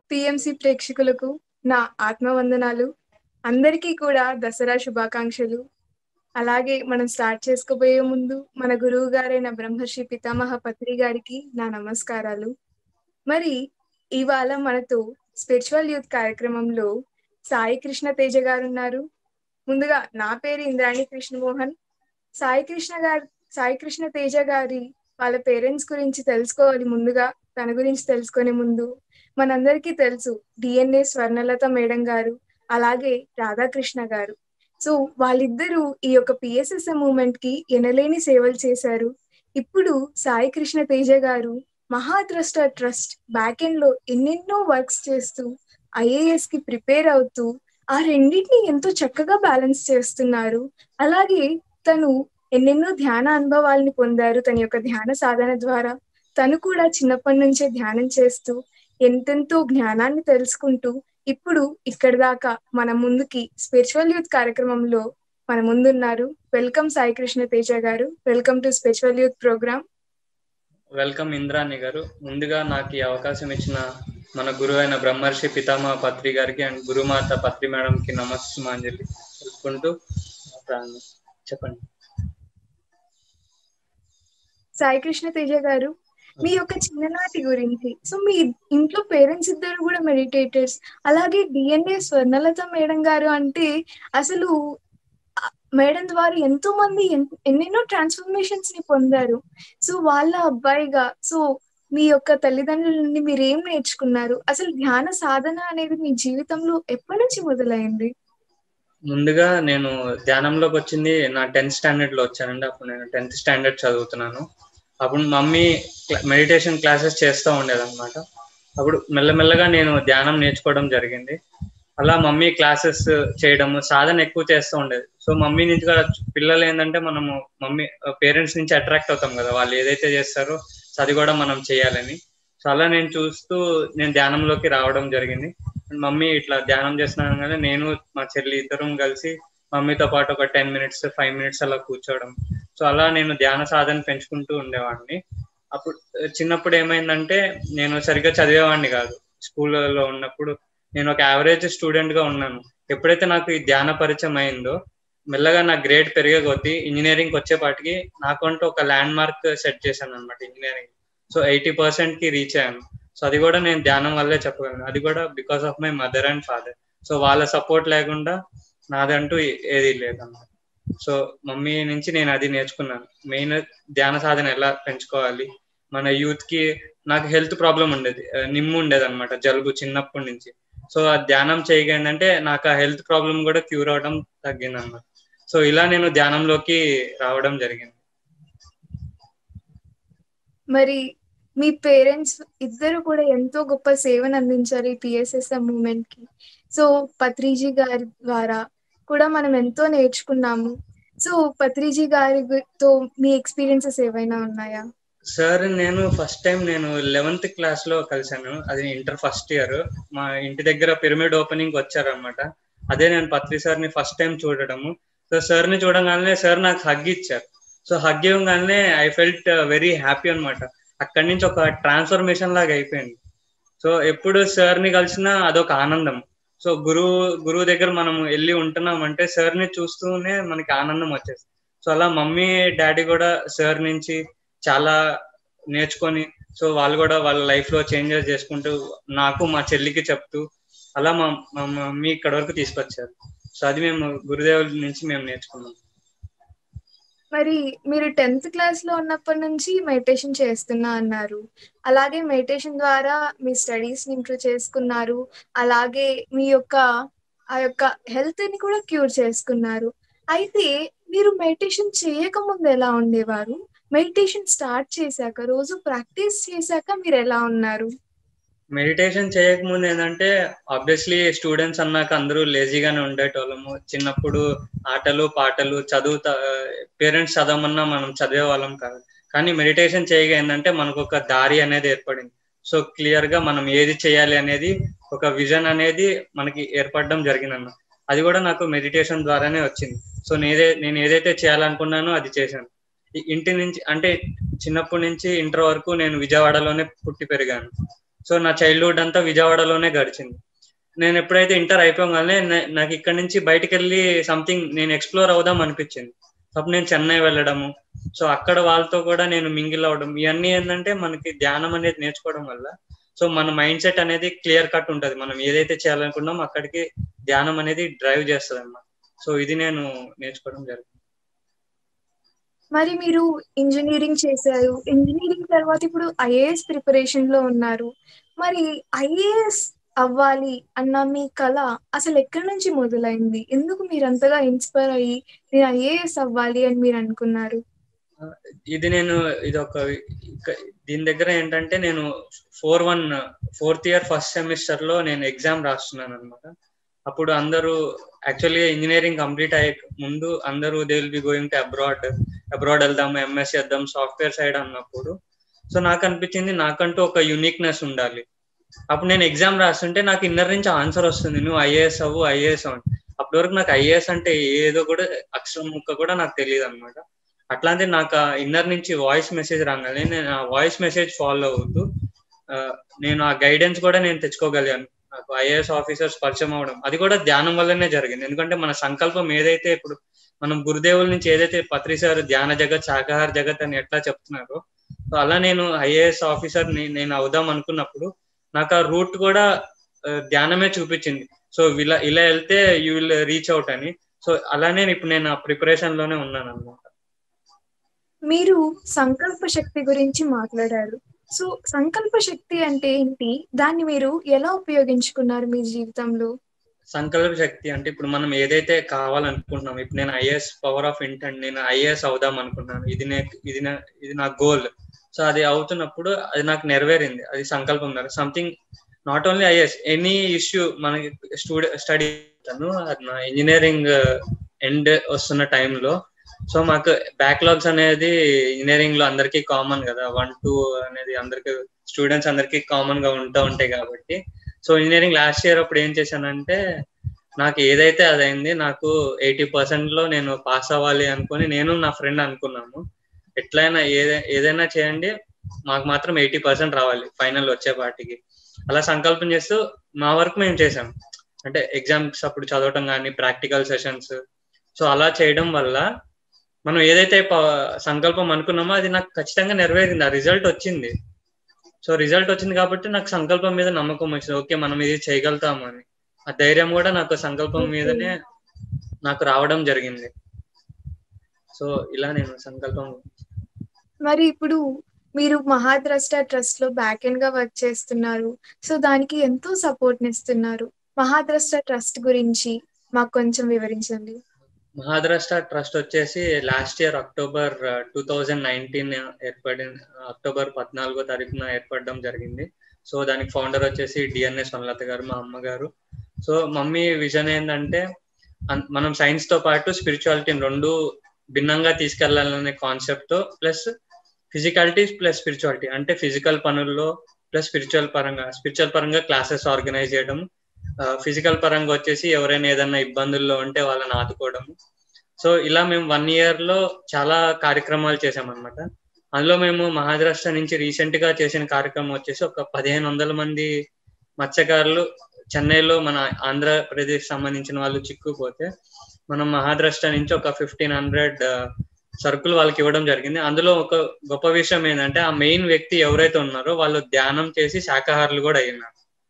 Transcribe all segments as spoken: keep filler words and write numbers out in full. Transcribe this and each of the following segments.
PMC ప్రేక్షకులకు నా ఆత్మవందనాలు. అందరికీ కూడా దసరా శుభాకాంక్షలు. అలాగే మనం స్టార్ట్ చేసుకోబోయే ముందు మన గురువు గారైన బ్రహ్మర్షి పితామహ పత్రి గారికి నా నమస్కారాలు. మరి ఇవాళ మనతో స్పిరిచువల్ యూత్ కార్యక్రమంలో సాయి కృష్ణ తేజ గారు ఉన్నారు. ముందుగా నా పేరు ఇంద్రాణి కృష్ణమోహన్. సాయి కృష్ణ గారు సాయి కృష్ణ తేజ గారి వాళ్ళ పేరెంట్స్ గురించి తెలుసుకోవాలి. ముందుగా తన గురించి తెలుసుకునే ముందు మనందరికీ తెలుసు డిఎన్ఏ స్వర్ణలత మేడం గారు, అలాగే రాధాకృష్ణ గారు. సో వాళ్ళిద్దరూ ఈ యొక్క పిఎస్ఎస్ఎ మూవ్మెంట్ కి ఎనలేని సేవలు చేశారు. ఇప్పుడు సాయి కృష్ణ తేజ గారు మహాద్రష్ట ట్రస్ట్ బ్యాక్ ఎండ్ లో ఎన్నెన్నో వర్క్స్ చేస్తూ ఐఏఎస్ కి ప్రిపేర్ అవుతూ ఆ రెండింటిని ఎంతో చక్కగా బ్యాలెన్స్ చేస్తున్నారు. అలాగే తను ఎన్నెన్నో ధ్యాన అనుభవాల్ని పొందారు తన యొక్క ధ్యాన సాధన ద్వారా. తను కూడా చిన్నప్పటి నుంచే ధ్యానం చేస్తూ ఎంతెంతో జ్ఞానాన్ని తెలుసుకుంటూ ఇప్పుడు ఇక్కడి దాకా మన ముందుకి స్పిరిచువల్ యూత్ కార్యక్రమంలో మన ముందున్నారు. వెల్కమ్ సాయి కృష్ణ తేజ గారు. Welcome to spiritual youth programme. Welcome Indrani గారు. ముందుగా నాకు ఈ అవకాశం ఇచ్చిన మన గురువు అయిన బ్రహ్మర్షి పితామహ పత్రి గారికి అండ్ గురుమాత పత్రి మేడం కి నమస్సుమాంజలి తెలుపుకుంటూ చెప్పండి. సాయి కృష్ణ తేజ గారు, మీ యొక్క చిన్ననాటి గురించి. సో మీ ఇంట్లో పేరెంట్స్ ఇద్దరు కూడా మెడిటేటర్స్, అలాగే డిఎన్ఏ స్వర్ణలత మేడం గారు అంటే అసలు మేడం ద్వారా ఎంతో మంది ఎన్నెన్నో ట్రాన్స్ఫర్మేషన్స్ ని పొందారు. సో వాళ్ళ అబ్బాయిగా సో మీ యొక్క తల్లిదండ్రుల నుండి మీరు ఏం నేర్చుకున్నారు? అసలు ధ్యాన సాధన అనేది మీ జీవితంలో ఎప్పటి నుంచి మొదలైంది? ముందుగా నేను ధ్యానంలోకి వచ్చింది నా టెన్త్ స్టాండర్డ్ లో వచ్చానండి. అప్పుడు నేను టెన్త్ స్టాండర్డ్ చదువుతున్నాను. అప్పుడు మమ్మీ మెడిటేషన్ క్లాసెస్ చేస్తూ ఉండేదన్నమాట. అప్పుడు మెల్లమెల్లగా నేను ధ్యానం నేర్చుకోవడం జరిగింది. అలా మమ్మీ క్లాసెస్ చేయడము, సాధన ఎక్కువ చేస్తూ ఉండేది. సో మమ్మీ నుంచి కూడా పిల్లలు ఏంటంటే మనము మమ్మీ పేరెంట్స్ నుంచి అట్రాక్ట్ అవుతాం కదా, వాళ్ళు ఏదైతే చేస్తారో అది కూడా మనం చేయాలని. సో అలా నేను చూస్తూ నేను ధ్యానంలోకి రావడం జరిగింది. మమ్మీ ఇట్లా ధ్యానం చేస్తున్నాను కానీ నేను మా చెల్లి ఇద్దరం కలిసి మమ్మీతో పాటు ఒక టెన్ మినిట్స్ ఫైవ్ మినిట్స్ అలా కూర్చోవడం. సో అలా నేను ధ్యాన సాధన పెంచుకుంటూ ఉండేవాడిని. అప్పుడు చిన్నప్పుడు ఏమైందంటే నేను సరిగ్గా చదివేవాడిని కాదు. స్కూల్లో ఉన్నప్పుడు నేను ఒక యావరేజ్ స్టూడెంట్ గా ఉన్నాను. ఎప్పుడైతే నాకు ఈ ధ్యాన పరిచయం అయిందో మెల్లగా నా గ్రేడ్ పెరిగే కొద్దీ ఇంజనీరింగ్ వచ్చేపాటికి నాకంటూ ఒక ల్యాండ్ మార్క్ సెట్ చేశాను అనమాట ఇంజనీరింగ్. సో ఎయిటీ పర్సెంట్ కి రీచ్ అయ్యాను. సో అది కూడా నేను ధ్యానం వల్లే చెప్పగలను. అది కూడా because of my mother and father. So వాళ్ళ సపోర్ట్ లేకుండా నాదంటూ ఏది లేదన్నమాట. సో మమ్మీ నుంచి నేను అది నేర్చుకున్నాను. మెయిన్ ధ్యాన సాధన ఎలా పెంచుకోవాలి. మన యూత్ కి నాకు హెల్త్ ప్రాబ్లం ఉండేది, నిమ్ము ఉండేది అనమాట, జలుబు చిన్నప్పటి నుంచి. సో ఆ ధ్యానం చేయగంటే నాకు ఆ హెల్త్ ప్రాబ్లం కూడా క్యూర్ అవడం తగ్గింది అన్నమాట. సో ఇలా నేను ధ్యానంలోకి రావడం జరిగింది. మరి మీ పేరెంట్స్ ఇద్దరు కూడా ఎంతో గొప్ప సేవను అందించారు ఈ పిఎస్ఎస్ఎం మూవ్మెంట్ కి. సో పత్రిజీ గారి ద్వారా కూడా మనం ఎంతో నేర్చుకున్నాము. సో పత్రిజీ గారితో మీ ఎక్స్పీరియన్సెస్ ఏవైనా ఉన్నాయా? సార్ నేను ఫస్ట్ టైం నేను లెవెన్త్ క్లాస్ లో కలిసాను. అది ఇంటర్ ఫస్ట్ ఇయర్. మా ఇంటి దగ్గర పిరమిడ్ ఓపెనింగ్ వచ్చారనమాట. అదే నేను పత్రి సార్ ని ఫస్ట్ టైం చూడడము. సో సార్ ని చూడగానే సార్ నాకు హగ్ ఇచ్చారు. సో హగ్ ఇవ్వగానే ఐ ఫెల్ట్ వెరీ హ్యాపీ అనమాట. అక్కడి నుంచి ఒక ట్రాన్స్ఫర్మేషన్ లాగా అయిపోయింది. సో ఎప్పుడు సార్ ని కలిసినా అదొక ఆనందం. సో గురువు గురువు దగ్గర మనం వెళ్ళి ఉంటున్నాం అంటే సార్ ని చూస్తూనే మనకి ఆనందం వచ్చేస్తుంది. సో అలా మమ్మీ డాడీ కూడా సార్ నుంచి చాలా నేర్చుకొని సో వాళ్ళు కూడా వాళ్ళ లైఫ్ లో చేంజెస్ చేసుకుంటూ నాకు మా చెల్లికి చెప్తూ అలా మా మా మమ్మీ ఇక్కడ వరకు తీసుకొచ్చారు. సో అది మేము గురుదేవుల నుంచి మేము నేర్చుకున్నాం. మరి మీరు టెన్త్ క్లాస్ లో ఉన్నప్పటి నుంచి మెడిటేషన్ చేస్తున్నా అన్నారు. అలాగే మెడిటేషన్ ద్వారా మీ స్టడీస్ ని ఇంప్రూవ్ చేసుకున్నారు. అలాగే మీ యొక్క ఆ యొక్క హెల్త్ ని కూడా క్యూర్ చేసుకున్నారు. అయితే మీరు మెడిటేషన్ చేయక ముందు ఎలా ఉండేవారు? మెడిటేషన్ స్టార్ట్ చేశాక, రోజు ప్రాక్టీస్ చేశాక మీరు ఎలా ఉన్నారు? మెడిటేషన్ చేయకముందు ఏంటంటే ఆబ్వియస్లీ స్టూడెంట్స్ అన్నాక అందరూ లేజీగానే ఉండేటోళ్ళము. చిన్నప్పుడు ఆటలు పాటలు చదువు పేరెంట్స్ చదవమన్నా మనం చదివే వాళ్ళం కాదు. కానీ మెడిటేషన్ చేయగా ఏంటంటే మనకు ఒక దారి అనేది ఏర్పడింది. సో క్లియర్ గా మనం ఏది చేయాలి అనేది ఒక విజన్ అనేది మనకి ఏర్పడడం జరిగిందన్న. అది కూడా నాకు మెడిటేషన్ ద్వారానే వచ్చింది. సో నేనే నేను ఏదైతే చేయాలనుకున్నానో అది చేశాను. ఇంటి నుంచి అంటే చిన్నప్పటి నుంచి ఇంటర్ వరకు నేను విజయవాడలోనే పుట్టి పెరిగాను. సో నా చైల్డ్హుడ్ అంతా విజయవాడలోనే గడిచింది. నేను ఎప్పుడైతే ఇంటర్ అయిపోగానే నాకు ఇక్కడ నుంచి బయటికి వెళ్ళి సంథింగ్ నేను ఎక్స్ప్లోర్ అవుదాం అనిపించింది. అప్పుడు నేను చెన్నై వెళ్ళడము, సో అక్కడ వాళ్ళతో కూడా నేను మింగిల్ అవ్వడం, ఇవన్నీ ఏంటంటే మనకి ధ్యానం అనేది నేర్చుకోవడం వల్ల సో మన మైండ్ సెట్ అనేది క్లియర్ కట్ ఉంటుంది. మనం ఏదైతే చేయాలనుకున్నామో అక్కడికి ధ్యానం అనేది డ్రైవ్ చేస్తుంది అన్నమాట. సో ఇది నేను నేర్చుకోవడం జరిగింది. మరి మీరు ఇంజనీరింగ్ చేశారు, ఇంజనీరింగ్ తర్వాత ఇప్పుడు ఐఏఎస్ ప్రిపరేషన్ లో ఉన్నారు. మరి ఐఏఎస్ అవ్వాలి అన్న మీ కళ అసలు ఎక్కడి నుంచి మొదలైంది? ఎందుకు మీరు అంతగా ఇన్స్పైర్ అయ్యి నేను ఐఏఎస్ అవ్వాలి అని మీరు అనుకున్నారు? ఇది నేను ఇది ఒక దీని దగ్గర ఏంటంటే నేను four one fourth year first semester లో నేను ఎగ్జామ్ రాస్తున్నాను అనమాట. అప్పుడు అందరూ యాక్చువల్లీ ఇంజనీరింగ్ కంప్లీట్ అయ్యే ముందు అందరూ they will be going to abroad abroad వెళ్దాము, ఎంఎస్ చేద్దాం సాఫ్ట్వేర్ సైడ్ అన్నప్పుడు సో నాకు అనిపించింది నాకంటూ ఒక యూనిక్నెస్ ఉండాలి. అప్పుడు నేను ఎగ్జామ్ రాస్తుంటే నాకు ఇన్నర్ నుంచి ఆన్సర్ వస్తుంది, నువ్వు ఐఏఎస్ అవ్వు ఐఏఎస్ అవ్వు. అప్పటి వరకు నాకు ఐఏఎస్ అంటే ఏదో కూడా అక్షరం ముక్క కూడా నాకు తెలియదు అనమాట. అట్లాంటి నాకు ఇన్నర్ నుంచి వాయిస్ మెసేజ్ రాగానే నేను ఆ వాయిస్ మెసేజ్ ఫాలో అవుతూ నేను ఆ గైడెన్స్ కూడా నేను తెచ్చుకోగలిగాను. నాకు ఐఏఎస్ ఆఫీసర్స్ పరిచయం అవడం అది కూడా ధ్యానం వల్లనే జరిగింది. ఎందుకంటే మన సంకల్పం ఏదైతే ఇప్పుడు మనం గురుదేవుల నుంచి ఏదైతే పత్రి సార్ ధ్యాన జగత్ శాకాహార జగత్ అని ఎట్లా చెప్తున్నారో సో అలా నేను ఐఏఎస్ ఆఫీసర్ నేను అవుదాం అనుకున్నప్పుడు నాకు ఆ రూట్ కూడా ధ్యానమే చూపించింది. సో ఇలా ఇలా వెళ్తే యూ విల్ రీచ్ అవుట్ అని. సో అలానే ఇప్పుడు నేను ఆ ప్రిపరేషన్ లోనే ఉన్నాను అనమాట. మీరు సంకల్ప శక్తి గురించి మాట్లాడారు. సో సంకల్ప శక్తి అంటే ఏంటి? దాన్ని మీరు ఎలా ఉపయోగించుకున్నారు మీ జీవితంలో? సంకల్ప శక్తి అంటే ఇప్పుడు మనం ఏదైతే కావాలనుకుంటున్నాం, ఇప్పుడు నేను ఐఏఎస్ పవర్ ఆఫ్ ఇంటెంట్ నేను ఐఏఎస్ అవుదాం అనుకున్నాను, ఇది నే ఇది నా ఇది నా గోల్. సో అది అవుతున్నప్పుడు అది నాకు నెరవేరింది, అది సంకల్పం ద్వారా something not only IAS any issue మనకి స్టూడె స్టడీ నా ఇంజనీరింగ్ ఎండ్ వస్తున్న టైంలో సో మాకు బ్యాక్లాగ్స్ అనేది ఇంజనీరింగ్ లో అందరికీ కామన్ కదా, వన్ టూ అనేది అందరికి స్టూడెంట్స్ అందరికీ కామన్ గా ఉంటూ ఉంటాయి కాబట్టి సో ఇంజనీరింగ్ లాస్ట్ ఇయర్ అప్పుడు ఏం చేశానంటే నాకు ఏదైతే అదైంది నాకు ఎయిటీ పర్సెంట్ లో నేను పాస్ అవ్వాలి అనుకుని నేను నా ఫ్రెండ్ అనుకున్నాము, ఎట్లయినా ఏదై ఏదైనా చేయండి మాకు మాత్రం ఎయిటీ పర్సెంట్ రావాలి ఫైనల్ వచ్చేపాటికి. అలా సంకల్పం చేస్తూ మా వర్క్ మేము చేసాం, అంటే ఎగ్జామ్స్ అప్పుడు చదవటం కానీ ప్రాక్టికల్ సెషన్స్. సో అలా చేయడం వల్ల మనం ఏదైతే సంకల్పం అనుకున్నామో అది నాకు ఖచ్చితంగా నెరవేరింది, ఆ రిజల్ట్ వచ్చింది. సో రిజల్ట్ వచ్చింది కాబట్టి నాకు సంకల్పం మీద నమ్మకం వచ్చింది, ఓకే మనం ఇది చేయగలుగుతాము అని. ఆ ధైర్యం కూడా నాకు సంకల్పం మీదనే నాకు రావడం జరిగింది. సో ఇలా నేను సంకల్పం. మరి ఇప్పుడు మీరు మహాద్రష్ట ట్రస్ట్ లో బ్యాక్ ఎండ్ గా వర్క్ చేస్తున్నారు, సో దానికి ఎంతో సపోర్ట్ ఇస్తున్నారు. మహాద్రష్ట ట్రస్ట్ గురించి మాకు కొంచెం వివరించండి. మహాద్రష్ట ట్రస్ట్ వచ్చేసి last year October two thousand nineteen ఏర్పడి అక్టోబర్ పద్నాలుగో తారీఖున ఏర్పడడం జరిగింది. సో దానికి ఫౌండర్ వచ్చేసి డిఎన్ఎస్ వనలత గారు, మా అమ్మగారు. సో మమ్మీ విజన్ ఏంటంటే మనం సైన్స్ తో పాటు స్పిరిచువాలిటీని రెండు భిన్నంగా తీసుకెళ్లాలనే కాన్సెప్ట్ తో ప్లస్ ఫిజికాలిటీ ప్లస్ స్పిరిచువాలిటీ అంటే ఫిజికల్ పనుల్లో ప్లస్ స్పిరిచువల్ పరంగా స్పిరిచువల్ పరంగా క్లాసెస్ ఆర్గనైజ్ చేయడం, ఫిజికల్ పరంగా వచ్చేసి ఎవరైనా ఏదైనా ఇబ్బందుల్లో ఉంటే వాళ్ళని ఆదుకోవడం. సో ఇలా మేము వన్ ఇయర్ లో చాలా కార్యక్రమాలు చేసామన్నమాట. అందులో మేము మహాద్రష్ట నుంచి రీసెంట్ గా చేసిన కార్యక్రమం వచ్చేసి ఒక పదిహేను వందల మంది మత్స్యకారులు చెన్నైలో మన ఆంధ్రప్రదేశ్ సంబంధించిన వాళ్ళు చిక్కుపోతే మనం మహాద్రష్ట నుంచి ఒక ఫిఫ్టీన్ హండ్రెడ్ సరుకులు వాళ్ళకి ఇవ్వడం జరిగింది. అందులో ఒక గొప్ప విషయం ఏంటంటే ఆ మెయిన్ వ్యక్తి ఎవరైతే ఉన్నారో వాళ్ళు ధ్యానం చేసి శాకాహారులు కూడా అయినారు.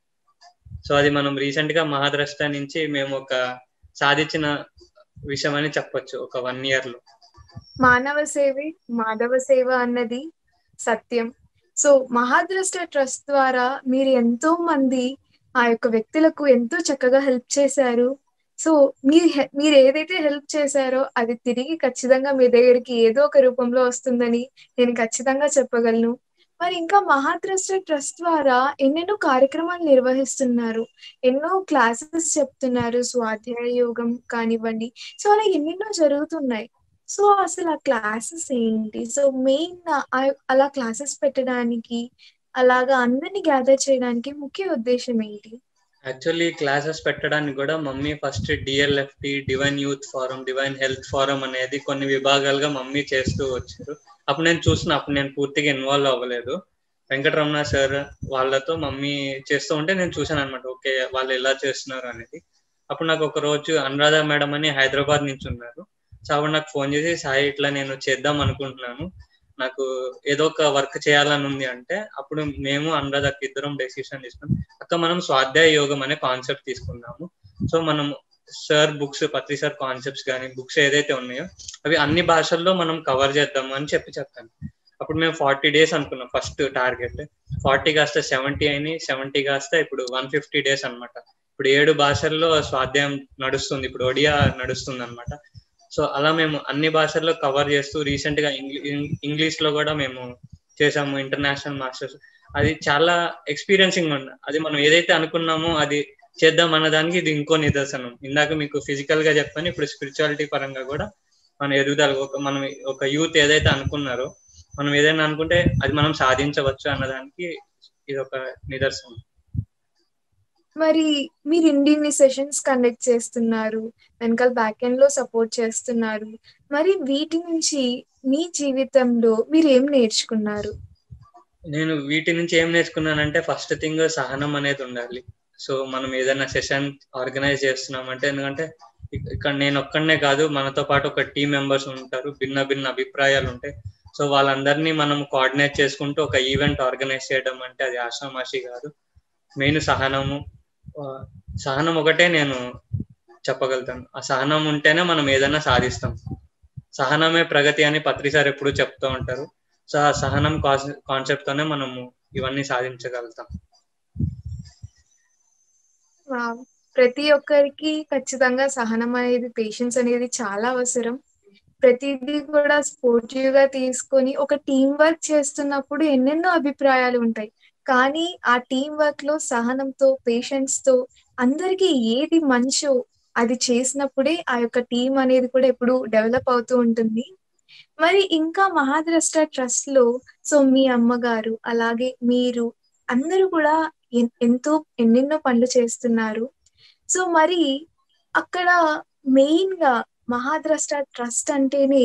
సో అది మనం రీసెంట్ గా మహాద్రష్ట నుంచి మేము ఒక సాధించిన విషయం అని చెప్పొచ్చు ఒక వన్ ఇయర్ లో. మానవ సేవే మాధవ సేవ అన్నది సత్యం. సో మహాద్రష్ట ట్రస్ట్ ద్వారా మీరు ఎంతో మంది ఆ యొక్క వ్యక్తులకు ఎంతో చక్కగా హెల్ప్ చేశారు. సో మీరు మీరు ఏదైతే హెల్ప్ చేశారో అది తిరిగి ఖచ్చితంగా మీ దగ్గరికి ఏదో ఒక రూపంలో వస్తుందని నేను ఖచ్చితంగా చెప్పగలను. మరి ఇంకా మహాద్రష్ట ట్రస్ట్ ద్వారా ఎన్నెన్నో కార్యక్రమాలు నిర్వహిస్తున్నారు, ఎన్నో క్లాసెస్ చెప్తున్నారు, స్వాధ్యాయ యోగం కానివ్వండి. సో అలా ఎన్నెన్నో జరుగుతున్నాయి. సో అసలు ఆ క్లాసెస్ ఏంటి? సో మెయిన్ అలా క్లాసెస్ పెట్టడానికి అలాగా అందరినీ గ్యాదర్ చేయడానికి ముఖ్య ఉద్దేశం ఏంటి? యాక్చువల్లీ క్లాసెస్ పెట్టడానికి కూడా mummy first DLFT divine youth forum, divine health forum అనేది కొన్ని విభాగాలుగా మమ్మీ చేస్తూ వచ్చారు. అప్పుడు నేను చూసిన అప్పుడు నేను పూర్తిగా ఇన్వాల్వ్ అవ్వలేదు. వెంకటరమణ సార్ వాళ్ళతో మమ్మీ చేస్తూ ఉంటే నేను చూశాను అనమాట. ఓకే, వాళ్ళు ఎలా చేస్తున్నారు అనేది. అప్పుడు నాకు ఒక రోజు అనురాధ మేడం అని హైదరాబాద్ నుంచి ఉన్నారు. సో అప్పుడు నాకు ఫోన్ చేసి, సాయి ఇట్లా నేను చేద్దాం అనుకుంటున్నాను, నాకు ఏదో ఒక వర్క్ చేయాలని ఉంది అంటే, అప్పుడు మేము అనురాధకి ఇద్దరం డెసిషన్ తీసుకున్నాం, అక్క మనం స్వాధ్యాయ యోగం అనే కాన్సెప్ట్ తీసుకున్నాము. సో మనం sir books, Patri sir concepts కానీ బుక్స్ ఏదైతే ఉన్నాయో అవి అన్ని భాషల్లో మనం కవర్ చేద్దాము అని చెప్పి చెప్పాను. అప్పుడు మేము ఫార్టీ డేస్ అనుకున్నాం ఫస్ట్ టార్గెట్. ఫార్టీ కాస్త సెవెంటీ అయినాయి, సెవెంటీ కాస్త ఇప్పుడు వన్ ఫిఫ్టీ డేస్ అనమాట. ఇప్పుడు ఏడు భాషల్లో స్వాధ్యాయం నడుస్తుంది, ఇప్పుడు ఒడియా నడుస్తుంది అనమాట. సో అలా మేము అన్ని భాషల్లో కవర్ చేస్తూ రీసెంట్ గా ఇంగ్లీష్ లో కూడా మేము చేసాము ఇంటర్నేషనల్ మాస్టర్స్. అది చాలా ఎక్స్పీరియన్సింగ్ ఉంది. అది మనం ఏదైతే అనుకున్నామో అది చేద్దాం అన్నదానికి ఇది ఇంకో నిదర్శనం. ఇందాక మీకు ఫిజికల్ గా చెప్పాను, ఇప్పుడు స్పిరిచువాలిటీ పరంగా కూడా మన ఎదుగుదల, ఒక మనం ఒక యూత్ ఏదైతే అనుకున్నారో మనం ఏదైనా అనుకుంటే అది మనం సాధించవచ్చు అన్నదానికి ఇది ఒక నిదర్శనం. మరి మీరు ఇన్ని సెషన్స్ కండక్ట్ చేస్తున్నారు, వెనకాల బ్యాక్ ఎండ్ లో సపోర్ట్ చేస్తున్నారు, మరి వీటి నుంచి మీ జీవితంలో మీరు ఏం నేర్చుకున్నారు? నేను వీటి నుంచి ఏం నేర్చుకున్నానంటే, ఫస్ట్ థింగ్ సహనం అనేది ఉండాలి. సో మనం ఏదైనా సెషన్ ఆర్గనైజ్ చేస్తున్నామంటే, ఎందుకంటే ఇక్కడ నేను ఒక్కడనే కాదు, మనతో పాటు ఒక టీం మెంబర్స్ ఉంటారు, భిన్న భిన్న అభిప్రాయాలు ఉంటాయి. సో వాళ్ళందరినీ మనం కోఆర్డినేట్ చేసుకుంటూ ఒక ఈవెంట్ ఆర్గనైజ్ చేయడం అంటే అది ఆషామాషి కాదు. మెయిన్ సహనము, సహనం ఒకటే నేను చెప్పగలుగుతాను. ఆ సహనం ఉంటేనే మనం ఏదైనా సాధిస్తాం. సహనమే ప్రగతి అని పత్రి సార్ ఎప్పుడు చెప్తూ ఉంటారు. సో ఆ సహనం కాన్సెప్ట్ తోనే మనము ఇవన్నీ సాధించగలుగుతాం. ప్రతి ఒక్కరికి ఖచ్చితంగా సహనం అనేది, పేషెన్స్ అనేది చాలా అవసరం. ప్రతిదీ కూడా స్పోర్టివ్ గా తీసుకొని ఒక టీం వర్క్ చేస్తున్నప్పుడు ఎన్నెన్నో అభిప్రాయాలు ఉంటాయి, కానీ ఆ టీం వర్క్ లో సహనంతో, పేషెన్స్ తో అందరికీ ఏది మంచో అది చేసినప్పుడే ఆ యొక్క టీం అనేది కూడా ఎప్పుడు డెవలప్ అవుతూ ఉంటుంది. మరి ఇంకా మహాద్రష్ట ట్రస్ట్ లో సో మీ అమ్మగారు అలాగే మీరు అందరూ కూడా ఎంతో ఎన్నెన్నో పనులు చేస్తున్నారు. సో మరి అక్కడ మెయిన్ గా మహాద్రష్ట ట్రస్ట్ అంటేనే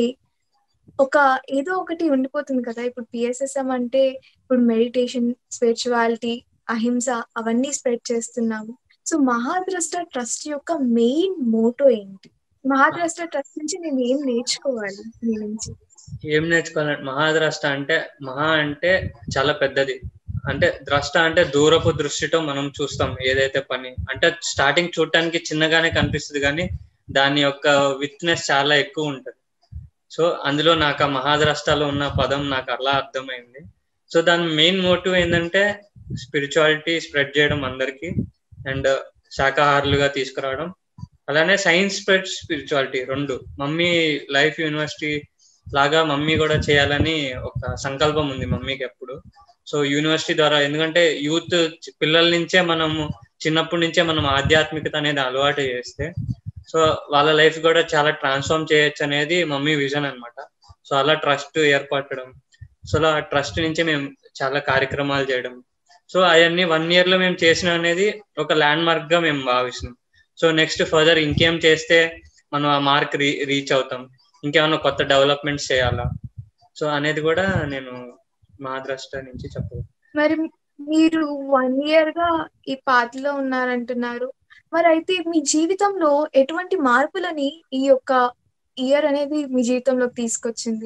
ఒక ఏదో ఒకటి ఉండిపోతుంది కదా. ఇప్పుడు పిఎస్ఎస్ఎం అంటే ఇప్పుడు మెడిటేషన్, స్పిరిచువాలిటీ, అహింస అవన్నీ స్ప్రెడ్ చేస్తున్నాము. సో మహాద్రష్ట ట్రస్ట్ యొక్క మెయిన్ మోటో ఏంటి? మహాద్రష్ట ట్రస్ట్ నుంచి నేను ఏం నేర్చుకోవాలి మీ నుంచి? ఏం నేర్చుకోవాలంటే, మహాద్రష్ట అంటే, మహా అంటే చాలా పెద్దది, అంటే ద్రష్ట అంటే దూరపు దృష్టితో మనం చూస్తాం ఏదైతే పని, అంటే స్టార్టింగ్ చూడటానికి చిన్నగానే కనిపిస్తుంది కానీ దాని యొక్క విత్నెస్ చాలా ఎక్కువ ఉంటుంది. సో అందులో నాకు ఆ మహాద్రష్టలో ఉన్న పదం నాకు అలా అర్థమైంది. సో దాని మెయిన్ మోటివ్ ఏంటంటే స్పిరిచువాలిటీ స్ప్రెడ్ చేయడం అందరికి, అండ్ శాకాహారులుగా తీసుకురావడం, అలానే సైన్స్ స్ప్రెడ్ స్పిరిచువాలిటీ రెండు. మమ్మీ లైఫ్ యూనివర్సిటీ లాగా మమ్మీ కూడా చేయాలని ఒక సంకల్పం ఉంది మమ్మీకి ఎప్పుడు. సో యూనివర్సిటీ ద్వారా, ఎందుకంటే యూత్ పిల్లల నుంచే మనము చిన్నప్పటి నుంచే మనం ఆధ్యాత్మికత అనేది అలవాటు చేస్తే సో వాళ్ళ లైఫ్ కూడా చాలా ట్రాన్స్ఫార్మ్ చేయొచ్చు అనేది మమ్మీ విజన్ అనమాట. సో అలా ట్రస్ట్ ఏర్పడడం, సో అలా ట్రస్ట్ నుంచి మేము చాలా కార్యక్రమాలు చేయడం, సో అవన్నీ వన్ ఇయర్ లో మేము చేసిన అనేది ఒక ల్యాండ్ మార్క్ గా మేము భావిస్తున్నాం. సో నెక్స్ట్ ఫర్దర్ ఇంకేం చేస్తే మనం ఆ మార్క్ రీ రీచ్ అవుతాం, ఇంకేమన్నా కొత్త డెవలప్మెంట్స్ చేయాలా, సో అనేది కూడా నేను మా ద్రష్ట నుంచి చెప్పాలి. మరి మీరు వన్ ఇయర్ గా ఈ పాత్రలో ఉన్నారంటున్నారు, మరి అయితే మీ జీవితంలో ఎటువంటి మార్పులని ఈ యొక్క ఇయర్ అనేది మీ జీవితంలోకి తీసుకొచ్చింది?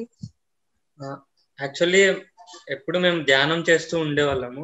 యాక్చువల్లీ ఎప్పుడు మేము ధ్యానం చేస్తూ ఉండేవాళ్ళము,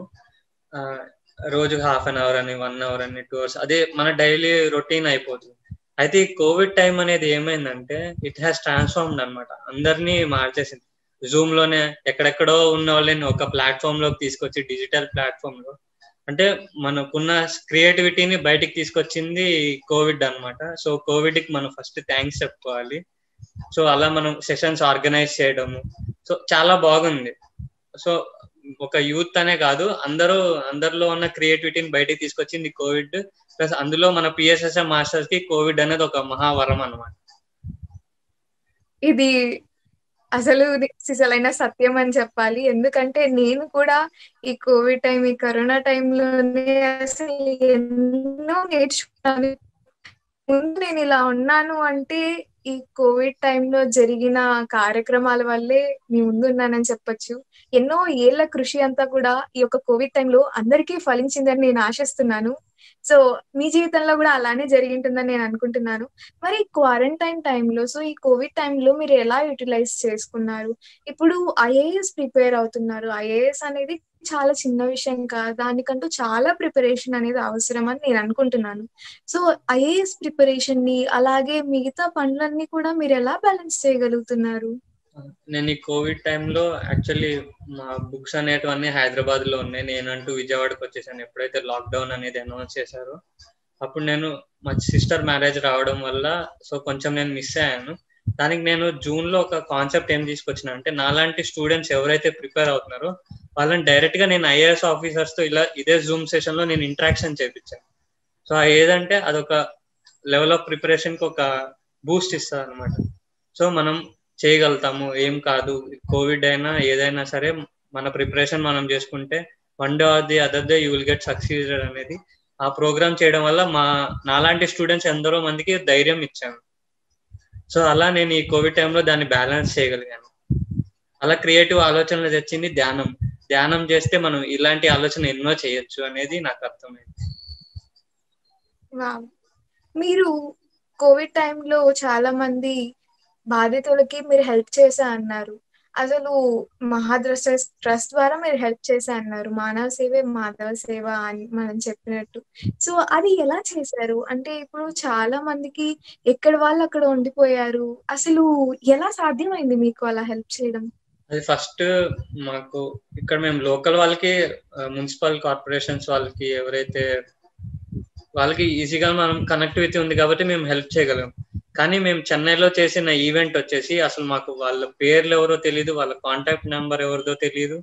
రోజు హాఫ్ అన్ అవర్ అని, వన్ అవర్ అని, టూ అవర్స్, అదే మన డైలీ రొటీన్ అయిపోతుంది. అయితే ఈ కోవిడ్ టైం అనేది ఏమైందంటే ఇట్ హ్యాస్ ట్రాన్స్ఫార్మ్డ్ అనమాట, అందరినీ మార్చేసింది. జూమ్ లోనే ఎక్కడెక్కడో ఉన్న వాళ్ళని ఒక ప్లాట్ఫామ్ లోకి తీసుకొచ్చి, డిజిటల్ ప్లాట్ఫామ్ లో, అంటే మనకున్న క్రియేటివిటీని బయటికి తీసుకొచ్చింది కోవిడ్ అనమాట. సో కోవిడ్ కి మనం ఫస్ట్ థ్యాంక్స్ చెప్పుకోవాలి. సో అలా మనం సెషన్స్ ఆర్గనైజ్ చేయడము, సో చాలా బాగుంది. సో ఒక యూత్ అనే కాదు, అందరూ అందరిలో ఉన్న క్రియేటివిటీని బయటికి తీసుకొచ్చింది కోవిడ్. ప్లస్ అందులో మన పిఎస్ఎస్ఎం మాస్టర్స్ కి కోవిడ్ అనేది ఒక మహావరం అన్నమాట. ఇది అసలు సిసలైన సత్యం అని చెప్పాలి. ఎందుకంటే నేను కూడా ఈ కోవిడ్ టైం, ఈ కరోనా టైంలోనే అసలు ఎన్నో నేర్చుకున్నాను. ముందు నేను ఇలా ఉన్నాను అంటే ఈ కోవిడ్ టైంలో జరిగిన కార్యక్రమాల వల్లే మీ ముందున్నానని చెప్పొచ్చు. ఎన్నో ఏళ్ల కృషి అంతా కూడా ఈ యొక్క కోవిడ్ టైంలో అందరికీ ఫలించిందని నేను ఆశిస్తున్నాను. సో, మీ జీవితంలో గూడా అలానే జరిగింటుందని నేను అనుకుంటున్నాను. మరి క్వారంటైన్ టైంలో సో, ఈ కోవిడ్ టైంలో మీరు ఎలా యుటిలైజ్ చేసుకున్నారు? ఇప్పుడు ఐఏఎస్ ప్రిపేర్ అవుతున్నారు. ఐఏఎస్ అనేది చాలా చిన్న విషయం కాదు. దానికంటూ చాలా ప్రిపరేషన్ అనేది అవసరం అని నేను అనుకుంటున్నాను. సో, ఐఏఎస్ ప్రిపరేషన్‌ని అలాగే మిగతా పనులన్నీ కూడా మీరెలా బ్యాలెన్స్ చేయగలుగుతున్నారు? నేను ఈ కోవిడ్ టైంలో యాక్చువల్లీ మా బుక్స్ అనేటివన్నీ హైదరాబాద్‌లో ఉన్నాయి. నేనంటూ విజయవాడకొచ్చేసాను. ఎప్పుడైతే లాక్‌డౌన్ అనేది అనౌన్స్ చేశారో, అప్పుడు నేను మా సిస్టర్ మ్యారేజ్ రావడం వల్ల సో, కొంచెం నేను మిస్ అయ్యాను. దానికి నేను జూన్‌లో ఒక కాన్సెప్ట్ ఏం తీసుకొచ్చినా అంటే, నాలాంటి స్టూడెంట్స్ ఎవరైతే ప్రిపేర్ అవుతున్నారో, వాళ్ళని డైరెక్ట్‌గా నేను ఐఏఎస్ ఆఫీసర్స్‌తో ఇలా ఇదే జూమ్ సెషన్‌లో నేను ఇంటరాక్షన్ చేపిచ్చాను. సో, ఏదంటే అదొక లెవెల్ ఆఫ్ ప్రిపరేషన్‌కి ఒక బూస్ట్ ఇస్తదనమాట. సో, మనం చేయగలుగుతాము. ఏం కాదు. కోవిడ్ అయినా ఏదైనా సరే మన ప్రిపరేషన్ మనం చేసుకుంటే one day or the other day you will get succeeded అనేది ఆ ప్రోగ్రామ్ చేయడం వల్ల మా నాలాంటి స్టూడెంట్స్ ఎందరో మందికి ధైర్యం ఇచ్చాను. సో, అలా నేను ఈ కోవిడ్ టైంలో దాన్ని బ్యాలెన్స్ చేయగలిగాను. అలా క్రియేటివ్ ఆలోచనలు తెచ్చింది ధ్యానం. ధ్యానం చేస్తే మనం ఇలాంటి ఆలోచన ఎన్నో చేయొచ్చు అనేది నాకు అర్థమైంది. వావ్! మీరు కోవిడ్ టైంలో చాలా మంది బాధితులకి మీరు హెల్ప్ చేశా అన్నారు. అసలు మహాదృష్ట ట్రస్ట్ ద్వారా మీరు హెల్ప్ చేశా అన్నారు. మానవ సేవే మాధవ సేవ అని మనం చెప్పినట్టు. సో, అది ఎలా చేశారు? అంటే ఇప్పుడు చాలా మందికి ఎక్కడి వాళ్ళు అక్కడ ఉండిపోయారు. అసలు ఎలా సాధ్యమైంది మీకు అలా హెల్ప్ చేయడం? అది ఫస్ట్ మాకు ఇక్కడ మేము లోకల్ వాళ్ళకి ఆహ్, మున్సిపల్ కార్పొరేషన్స్ వాళ్ళకి ఎవరైతే వాళ్ళకి ఈజీగా మనం కనెక్టివిటీ ఉంది కాబట్టి మేము హెల్ప్ చేయగలం. కానీ మేము చెన్నైలో చేసిన ఈవెంట్ వచ్చేసి అసలు మాకు వాళ్ళ పేర్లు ఎవరో తెలీదు. వాళ్ళ కాంటాక్ట్ నంబర్ ఎవరిదో తెలీదు.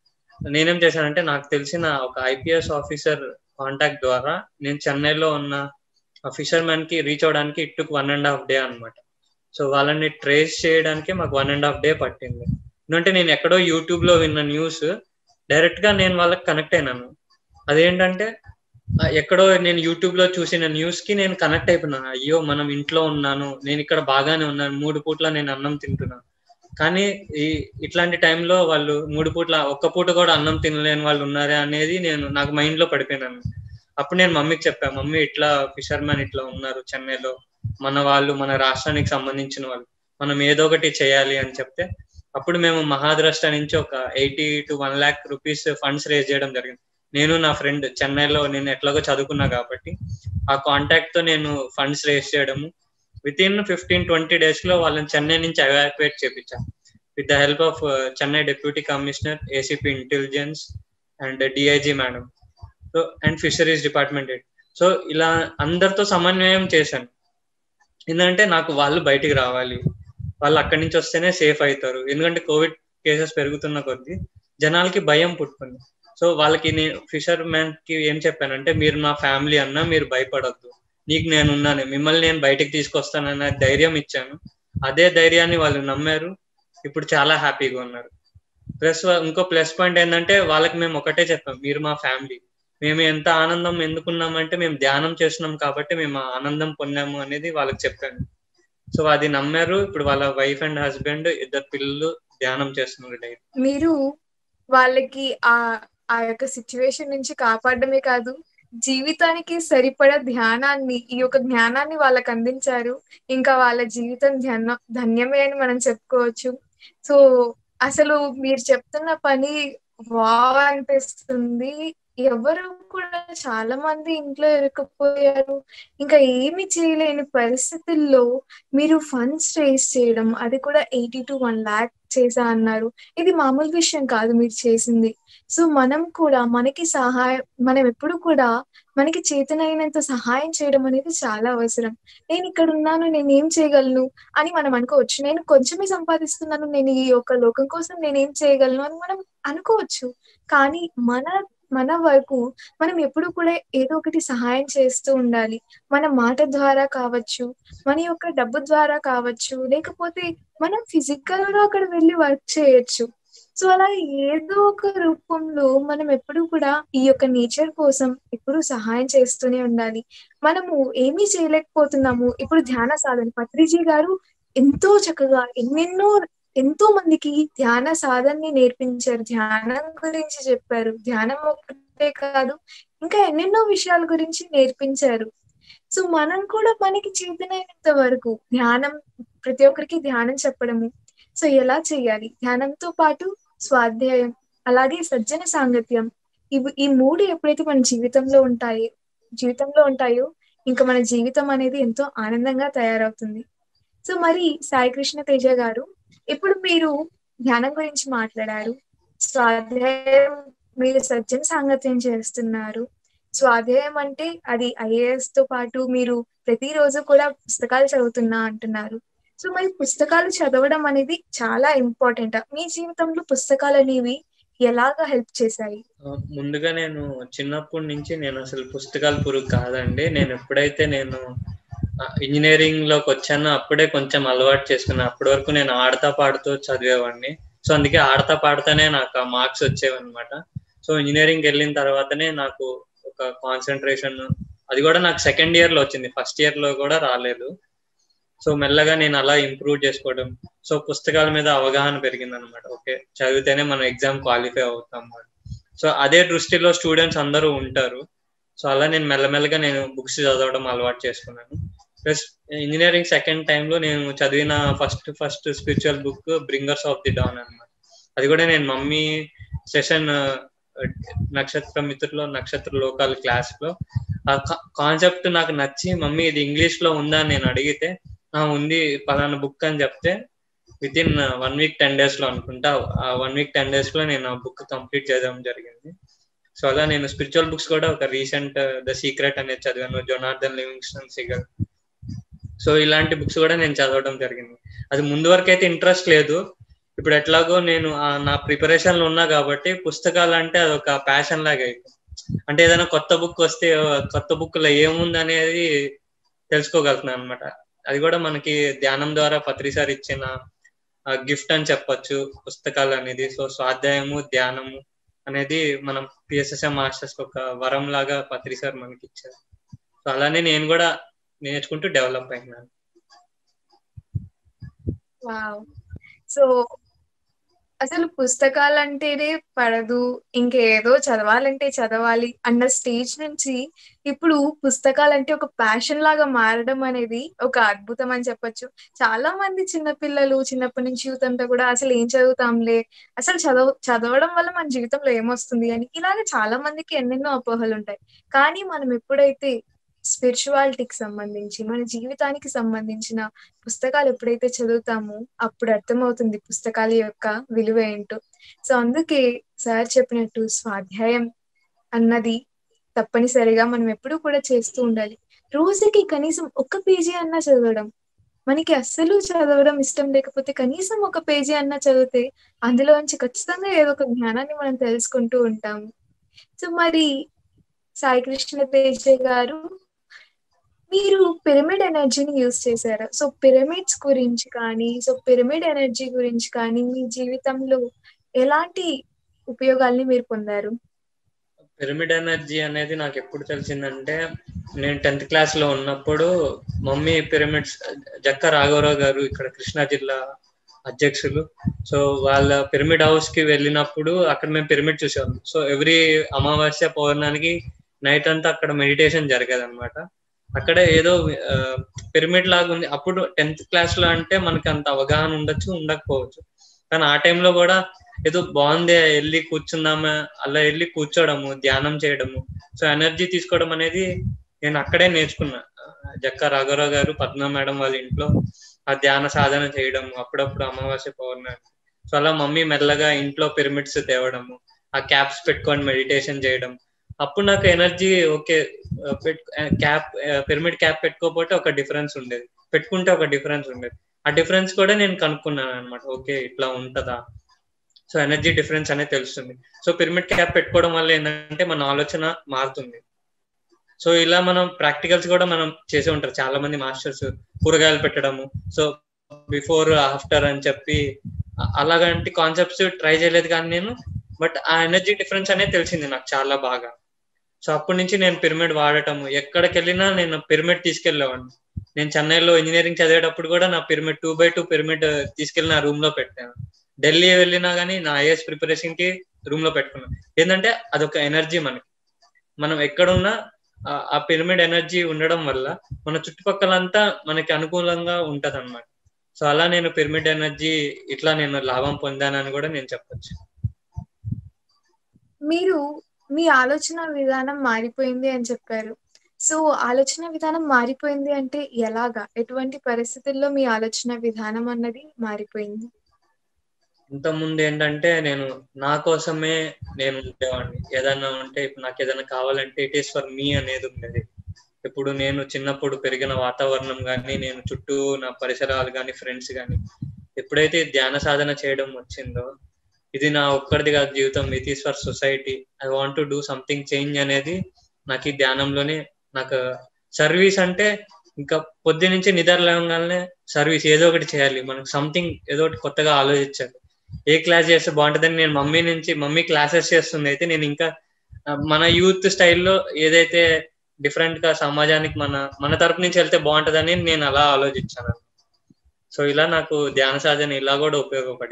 నేనేం చేశానంటే నాకు తెలిసిన ఒక ఐపీఎస్ ఆఫీసర్ కాంటాక్ట్ ద్వారా నేను చెన్నైలో ఉన్న ఆ ఫిషర్‌మెన్‌కి రీచ్ అవ్వడానికి it took one and half day అన్నమాట. సో, వాళ్ళని ట్రేస్ చేయడానికే మాకు వన్ అండ్ హాఫ్ డే పట్టింది. ఎందుకంటే నేను ఎక్కడో యూట్యూబ్‌లో విన్న న్యూస్ డైరెక్ట్‌గా నేను వాళ్ళకి కనెక్ట్ అయినాను. అదేంటంటే ఆహ్, ఎక్కడో నేను యూట్యూబ్‌లో చూసిన న్యూస్‌కి నేను కనెక్ట్ అయిపోయినాను. అయ్యో! మనం ఇంట్లో ఉన్నాను. నేనిక్కడ బాగానే ఉన్నాను. మూడు పూట్ల నేను అన్నం తింటున్నాను. కానీ ఈ ఇట్లాంటి టైంలో వాళ్ళు మూడు పూట్ల ఒక్క పూట కూడా అన్నం తినలేని వాళ్ళు ఉన్నారే అనేది నేను నాకు మైండ్‌లో పడిపోయిందన్నమాట. అప్పుడు నేను మమ్మీకి చెప్పా. మమ్మీ ఇట్లా ఫిషర్‌మెన్ ఇట్లా ఉన్నారు చెన్నైలో. మన వాళ్ళు మన రాష్ట్రానికి సంబంధించిన వాళ్ళు. మనం ఏదో ఒకటి చేయాలి అని చెప్తే, అప్పుడు మేము మహాద్రష్ట నుంచి ఒక ఎనభై one lakh rupees funds raise చేయడం జరిగింది. నేను నా ఫ్రెండ్ చెన్నైలో నేను ఎట్లాగో చదువుకున్నా కాబట్టి, ఆ కాంటాక్ట్‌తో నేను ఫండ్స్ రైజ్ చేయడము. వితిన్ ఫిఫ్టీన్ ట్వంటీ డేస్‌లో వాళ్ళని చెన్నై నుంచి ఎవాక్యుయేట్ చేపిచ్చా. With the help of Chennai deputy commissioner, ACP intelligence and DIG madam. So, and fisheries department head. So, ఇలా అందరితో సమన్వయం చేశాను. ఎందుకంటే నాకు వాళ్ళు బయటికి రావాలి. వాళ్ళు అక్కడి నుంచి వస్తేనే సేఫ్ అయితారు. ఎందుకంటే కోవిడ్ కేసెస్ పెరుగుతున్న కొద్దీ జనాలకి భయం పుట్టుకుంది. సో, వాళ్ళకి నేను ఫిషర్‌మెన్‌కి ఏం చెప్పానంటే, మీరు నా ఫ్యామిలీ అన్నా మీరు భయపడొద్దు. నీకు నేనున్నాను. మిమ్మల్ని నేను బయటికి తీసుకొస్తానన్న ధైర్యం ఇచ్చాను. అదే ధైర్యాన్ని వాళ్ళు నమ్మారు. ఇప్పుడు చాలా హ్యాపీగా ఉన్నారు. ప్లస్ ఇంకో ప్లస్ పాయింట్ ఏందంటే వాళ్ళకి మేము ఒకటే చెప్పాం. మీరు మా ఫ్యామిలీ. మేము ఎంత ఆనందం ఎందుకున్నామంటే మేము ధ్యానం చేస్తున్నాం కాబట్టి మేము ఆ ఆనందం పొందాము అనేది వాళ్ళకి చెప్పాను. సో, అది నమ్మారు. ఇప్పుడు వాళ్ళ వైఫ్ అండ్ హస్బెండ్ ఇద్దరు పిల్లలు ధ్యానం చేస్తున్నారు డైలీ. మీరు వాళ్ళకి ఆహ్, ఆ యొక్క సిట్యుయేషన్ నుంచి కాపాడడమే కాదు, జీవితానికి సరిపడా ధ్యానాన్ని, ఈ యొక్క జ్ఞానాన్ని వాళ్ళకందించారు. ఇంకా వాళ్ళ జీవితం ధ్యన ధన్యమే అని మనం చెప్పుకోవచ్చు. సో, అసలు మీరు చెప్తున్న పని వావ్! అనిపిస్తుంది. ఎవరు కూడా చాలా మంది ఇంట్లో ఇరుక్కుపోయారు. ఇంకా ఏమి చేయలేని పరిస్థితుల్లో మీరు ఫండ్స్ రైజ్ చేయడం, అది కూడా ఎనభై వన్ లాక్ చేశా అన్నారు. ఇది మామూలు విషయం కాదు మీరు చేసింది. సో, మనం కూడా మనకి సహాయం మనం ఎప్పుడు కూడా మనకి చేతనైనంత సహాయం చేయడం అనేది చాలా అవసరం. నేనిక్కడున్నాను, నేనేం చేయగలను అని మనం అనుకోవచ్చు. నేను కొంచెమే సంపాదిస్తున్నాను, నేను ఈ యొక్క లోకం కోసం నేనేం చేయగలను అని మనం అనుకోవచ్చు. కానీ మన మన వరకు మనం ఎప్పుడు కూడా ఏదో ఒకటి సహాయం చేస్తూ ఉండాలి. మన మాట ద్వారా కావచ్చు, మన యొక్క డబ్బు ద్వారా కావచ్చు, లేకపోతే మనం ఫిజికల్‌గా అక్కడ వెళ్లి వర్క్ చేయొచ్చు. సో అలా ఏదో ఒక రూపంలో మనం ఎప్పుడు కూడా ఈ యొక్క నేచర్ కోసం ఎప్పుడు సహాయం చేస్తూనే ఉండాలి. మనము ఏమీ చేయలేకపోతున్నాము. ఇప్పుడు ధ్యాన సాధన పత్రిజీ గారు ఎంతో చక్కగా ఎన్నెన్నో ఎంతో మందికి ధ్యాన సాధనని నేర్పించారు. ధ్యానం గురించి చెప్పారు. ధ్యానం ఒకటే కాదు, ఇంకా ఎన్నెన్నో విషయాల గురించి నేర్పించారు. సో మనం కూడా మనకి చేతనైనంత వరకు ధ్యానం, ప్రతి ఒక్కరికి ధ్యానం చెప్పడము. సో ఎలా చేయాలి? ధ్యానంతో పాటు స్వాధ్యాయం, అలాగే సజ్జన సాంగత్యం, ఇవి ఈ మూడు ఎప్పుడైతే మన జీవితంలో ఉంటాయో జీవితంలో ఉంటాయో ఇంకా మన జీవితం అనేది ఎంతో ఆనందంగా తయారవుతుంది. సో మరి సాయి కృష్ణ తేజ గారు, ఇప్పుడు మీరు ధ్యానం గురించి మాట్లాడారు, స్వాధ్యాయం, మీరు సజ్జన సాంగత్యం చేస్తున్నారు. స్వాధ్యాయం అంటే అది ఐఏఎస్ తో పాటు మీరు ప్రతిరోజు కూడా పుస్తకాలు చదువుతున్నా అంటున్నారు. సో మరి పుస్తకాలు చదవడం అనేది చాలా ఇంపార్టెంట్. మీ జీవితంలో పుస్తకాలు అనేవి ఎలాగా హెల్ప్ చేశాయి? ముందుగా నేను చిన్నప్పటి నుంచి నేను అసలు పుస్తకాలు పురుగు కాదండి. నేను ఎప్పుడైతే నేను ఇంజనీరింగ్ లోకి వచ్చానో అప్పుడే కొంచెం అలవాటు చేసుకున్నాను. అప్పటి వరకు నేను ఆడతా పాడుతూ చదివేవాడిని. సో అందుకే ఆడతా పాడుతానే నాకు మార్క్స్ వచ్చేవన్నమాట. సో ఇంజనీరింగ్ వెళ్ళిన తర్వాతనే నాకు ఒక కాన్సన్ట్రేషన్, అది కూడా నాకు సెకండ్ ఇయర్ లో వచ్చింది, ఫస్ట్ ఇయర్ లో కూడా రాలేదు. సో మెల్లగా నేను అలా ఇంప్రూవ్ చేసుకోవడం, సో పుస్తకాల మీద అవగాహన పెరిగింది అనమాట. ఓకే, చదివితేనే మనం ఎగ్జామ్ క్వాలిఫై అవుతాం. సో అదే దృష్టిలో స్టూడెంట్స్ అందరూ ఉంటారు. సో అలా నేను మెల్లమెల్లగా నేను బుక్స్ చదవడం అలవాటు చేసుకున్నాను. ప్లస్ ఇంజనీరింగ్ సెకండ్ టైంలో నేను చదివిన first first spiritual book bringers of the dawn అనమాట. అది కూడా నేను మమ్మీ సెషన్ నక్షత్ర మిత్రులో నక్షత్ర లోకాల క్లాస్ లో ఆ కాన్సెప్ట్ నాకు నచ్చి, మమ్మీ ఇది ఇంగ్లీష్ లో ఉందా అని నేను అడిగితే ఉంది పలానా బుక్ అని చెప్తే within one week ten days లో అనుకుంటా, ఆ వన్ వీక్ టెన్ డేస్ లో నేను ఆ బుక్ కంప్లీట్ చేయడం జరిగింది. సో అలా నేను స్పిరిచువల్ బుక్స్ కూడా ఒక రీసెంట్ ద సీక్రెట్ అనేది చదివాను, జొనార్థన్ లివింగ్స్టన్ సిగల్. సో ఇలాంటి బుక్స్ కూడా నేను చదవడం జరిగింది. అది ముందు వరకు అయితే ఇంట్రెస్ట్ లేదు, ఇప్పుడు ఎట్లాగో నేను నా ప్రిపరేషన్ లో ఉన్నా కాబట్టి పుస్తకాలు అంటే అదొక ప్యాషన్ లాగా అయిపోయింది. అంటే ఏదైనా కొత్త బుక్ వస్తే కొత్త బుక్ లో ఏముంది అనేది తెలుసుకోగలుగుతున్నాను అనమాట. అది కూడా మనకి ధ్యానం ద్వారా పత్రి సార్ ఇచ్చిన గిఫ్ట్ అని చెప్పొచ్చు పుస్తకాలు అనేది. సో స్వాధ్యాయము, ధ్యానము అనేది మనం పిఎస్ఎస్ఎం మాస్టర్స్ ఒక వరం లాగా పత్రి సార్ మనకి ఇచ్చారు. సో అలానే నేను కూడా నేర్చుకుంటూ డెవలప్ అయినాను. వావ్. సో అసలు పుస్తకాలంటేనే పడదు, ఇంకేదో చదవాలంటే చదవాలి అన్న స్టేజ్ నుంచి ఇప్పుడు పుస్తకాలంటే ఒక ప్యాషన్ లాగా మారడం అనేది ఒక అద్భుతం అని చెప్పొచ్చు. చాలా మంది చిన్నపిల్లలు చిన్నప్పటి నుంచి యూత్ అంతా కూడా అసలు ఏం చదువుతాంలే, అసలు చదవ చదవడం వల్ల మన జీవితంలో ఏమొస్తుంది అని ఇలాగే చాలా మందికి ఎన్నెన్నో అపోహలు ఉంటాయి. కానీ మనం ఎప్పుడైతే స్పిరిచువాలిటీకి సంబంధించి, మన జీవితానికి సంబంధించిన పుస్తకాలు ఎప్పుడైతే చదువుతామో అప్పుడు అర్థమవుతుంది పుస్తకాల యొక్క విలువ ఏంటో. సో అందుకే సార్ చెప్పినట్టు స్వాధ్యాయం అన్నది తప్పనిసరిగా మనం ఎప్పుడూ కూడా చేస్తూ ఉండాలి. రోజుకి కనీసం ఒక పేజీ అన్నా చదవడం. మనకి అస్సలు చదవడం ఇష్టం లేకపోతే కనీసం ఒక పేజీ అన్నా చదివితే అందులోంచి ఖచ్చితంగా ఏదో ఒక జ్ఞానాన్ని మనం తెలుసుకుంటూ ఉంటాము. సో మరి సాయి కృష్ణ తేజ గారు, మీరు పిరమిడ్ ఎనర్జీని యూజ్ చేశారు. సో పిరమిడ్స్ గురించి కానీ, సో పిరమిడ్ ఎనర్జీ గురించి కానీ మీ జీవితంలో ఎలాంటి ఉపయోగాల్ని మీరు పొందారు? పిరమిడ్ ఎనర్జీ అనేది నాకు ఎప్పుడు తెలిసిందంటే, నేను టెన్త్ క్లాస్ లో ఉన్నప్పుడు మమ్మీ పిరమిడ్స్, జక్క రాఘవరావు గారు ఇక్కడ కృష్ణా జిల్లా అధ్యక్షులు, సో వాళ్ళ పిరమిడ్ హౌస్ కి వెళ్ళినప్పుడు అక్కడ మేము పిరమిడ్ చూసాం. సో ఎవ్రీ అమావాస్య పౌర్ణానికి నైట్ అంతా అక్కడ మెడిటేషన్ జరిగేది అనమాట. అక్కడ ఏదో పిరమిడ్ లాగా ఉంది. అప్పుడు టెన్త్ క్లాస్ లో అంటే మనకి అంత అవగాహన ఉండొచ్చు, ఉండకపోవచ్చు. కానీ ఆ టైంలో కూడా ఏదో బాగుంది, వెళ్ళి కూర్చుందామా, అలా వెళ్ళి కూర్చోవడము, ధ్యానం చేయడము, సో ఎనర్జీ తీసుకోవడం అనేది నేను అక్కడే నేర్చుకున్నా. జక్క రాఘవరావు గారు, పద్మ మేడం వాళ్ళ ఇంట్లో ఆ ధ్యాన సాధన చేయడము, అప్పుడప్పుడు అమావాస్య పౌర్ణమి. సో అలా మమ్మీ మెల్లగా ఇంట్లో పిరమిడ్స్ తేవడము, ఆ క్యాప్స్ పెట్టుకొని మెడిటేషన్ చేయడం. అప్పుడు నాకు energy okay, cap pyramid cap పెట్టుకోకపోతే ఒక డిఫరెన్స్ ఉండేది, పెట్టుకుంటే ఒక డిఫరెన్స్ ఉండేది. ఆ డిఫరెన్స్ కూడా నేను కనుక్కున్నాను అనమాట. ఓకే ఇట్లా ఉంటుందా, సో ఎనర్జీ డిఫరెన్స్ అనేది తెలుస్తుంది. సో పిరమిడ్ క్యాప్ పెట్టుకోవడం వల్ల ఏంటంటే మన ఆలోచన మారుతుంది. సో ఇలా మనం ప్రాక్టికల్స్ కూడా మనం చేసే ఉంటారు చాలా మంది మాస్టర్స్, కూరగాయలు పెట్టడము, సో బిఫోర్ ఆఫ్టర్ అని చెప్పి అలాగంటి కాన్సెప్ట్స్ ట్రై చేయలేదు కానీ నేను, బట్ ఆ ఎనర్జీ డిఫరెన్స్ అనేది తెలిసింది నాకు చాలా బాగా. సో అప్పటి నుంచి నేను పిరమిడ్ వాడటము, ఎక్కడికి వెళ్ళినా నేను పిరమిడ్ తీసుకెళ్ళేవాడిని. నేను చెన్నైలో ఇంజనీరింగ్ చదివేటప్పుడు కూడా నా pyramid two by two pyramid తీసుకెళ్లి నా రూమ్ లో పెట్టాను. ఢిల్లీ వెళ్ళినా కానీ నా ఐఏఎస్ ప్రిపరేషన్ కి రూమ్ లో పెట్టుకున్నాను. ఏంటంటే అదొక ఎనర్జీ మనకి, మనం ఎక్కడున్నా ఆ పిరమిడ్ ఎనర్జీ ఉండడం వల్ల మన చుట్టుపక్కలంతా మనకి అనుకూలంగా ఉంటది అన్నమాట. సో అలా నేను పిరమిడ్ ఎనర్జీ ఇట్లా నేను లాభం పొందానని కూడా నేను చెప్పొచ్చు. మీరు మీ ఆలోచన విధానం మారిపోయింది అని చెప్పారు. సో ఆలోచన విధానం మారిపోయింది అంటే ఎలాగా, ఎటువంటి పరిస్థితుల్లో మీ ఆలోచన విధానం అన్నది మారిపోయింది? ఇంత ముందు ఏంటంటే నేను నా కోసమే నేను ఉండేవాడిని. ఏదైనా ఉంటే ఇప్పుడు నాకు ఏదైనా కావాలంటే ఇట్ ఈస్ ఫర్ మీ అనేది ఉండేది. ఇప్పుడు నేను చిన్నప్పుడు పెరిగిన వాతావరణం కానీ, నేను చుట్టూ నా పరిసరాలు కానీ, ఫ్రెండ్స్ కానీ, ఎప్పుడైతే ధ్యాన సాధన చేయడం వచ్చిందో, ఇది నా ఒక్కడిది కాదు జీవితం, it is for society, I want to do something change అనేది నాకు ఈ ధ్యానంలోనే. నాకు సర్వీస్ అంటే ఇంకా పొద్దు నుంచి నిద్ర లేవగానే సర్వీస్ ఏదో ఒకటి చేయాలి, మనకు సంథింగ్ ఏదో ఒకటి కొత్తగా ఆలోచించాలి. ఏ క్లాస్ చేస్తే బాగుంటుందని నేను మమ్మీ నుంచి, మమ్మీ క్లాసెస్ చేస్తుంది అయితే నేను ఇంకా మన యూత్ స్టైల్లో ఏదైతే డిఫరెంట్ గా సమాజానికి మన మన తరపు నుంచి వెళ్తే బాగుంటుందని నేను అలా ఆలోచించాను. సో ఇలా నాకు ధ్యాన సాధన ఇలా కూడా ఉపయోగపడి.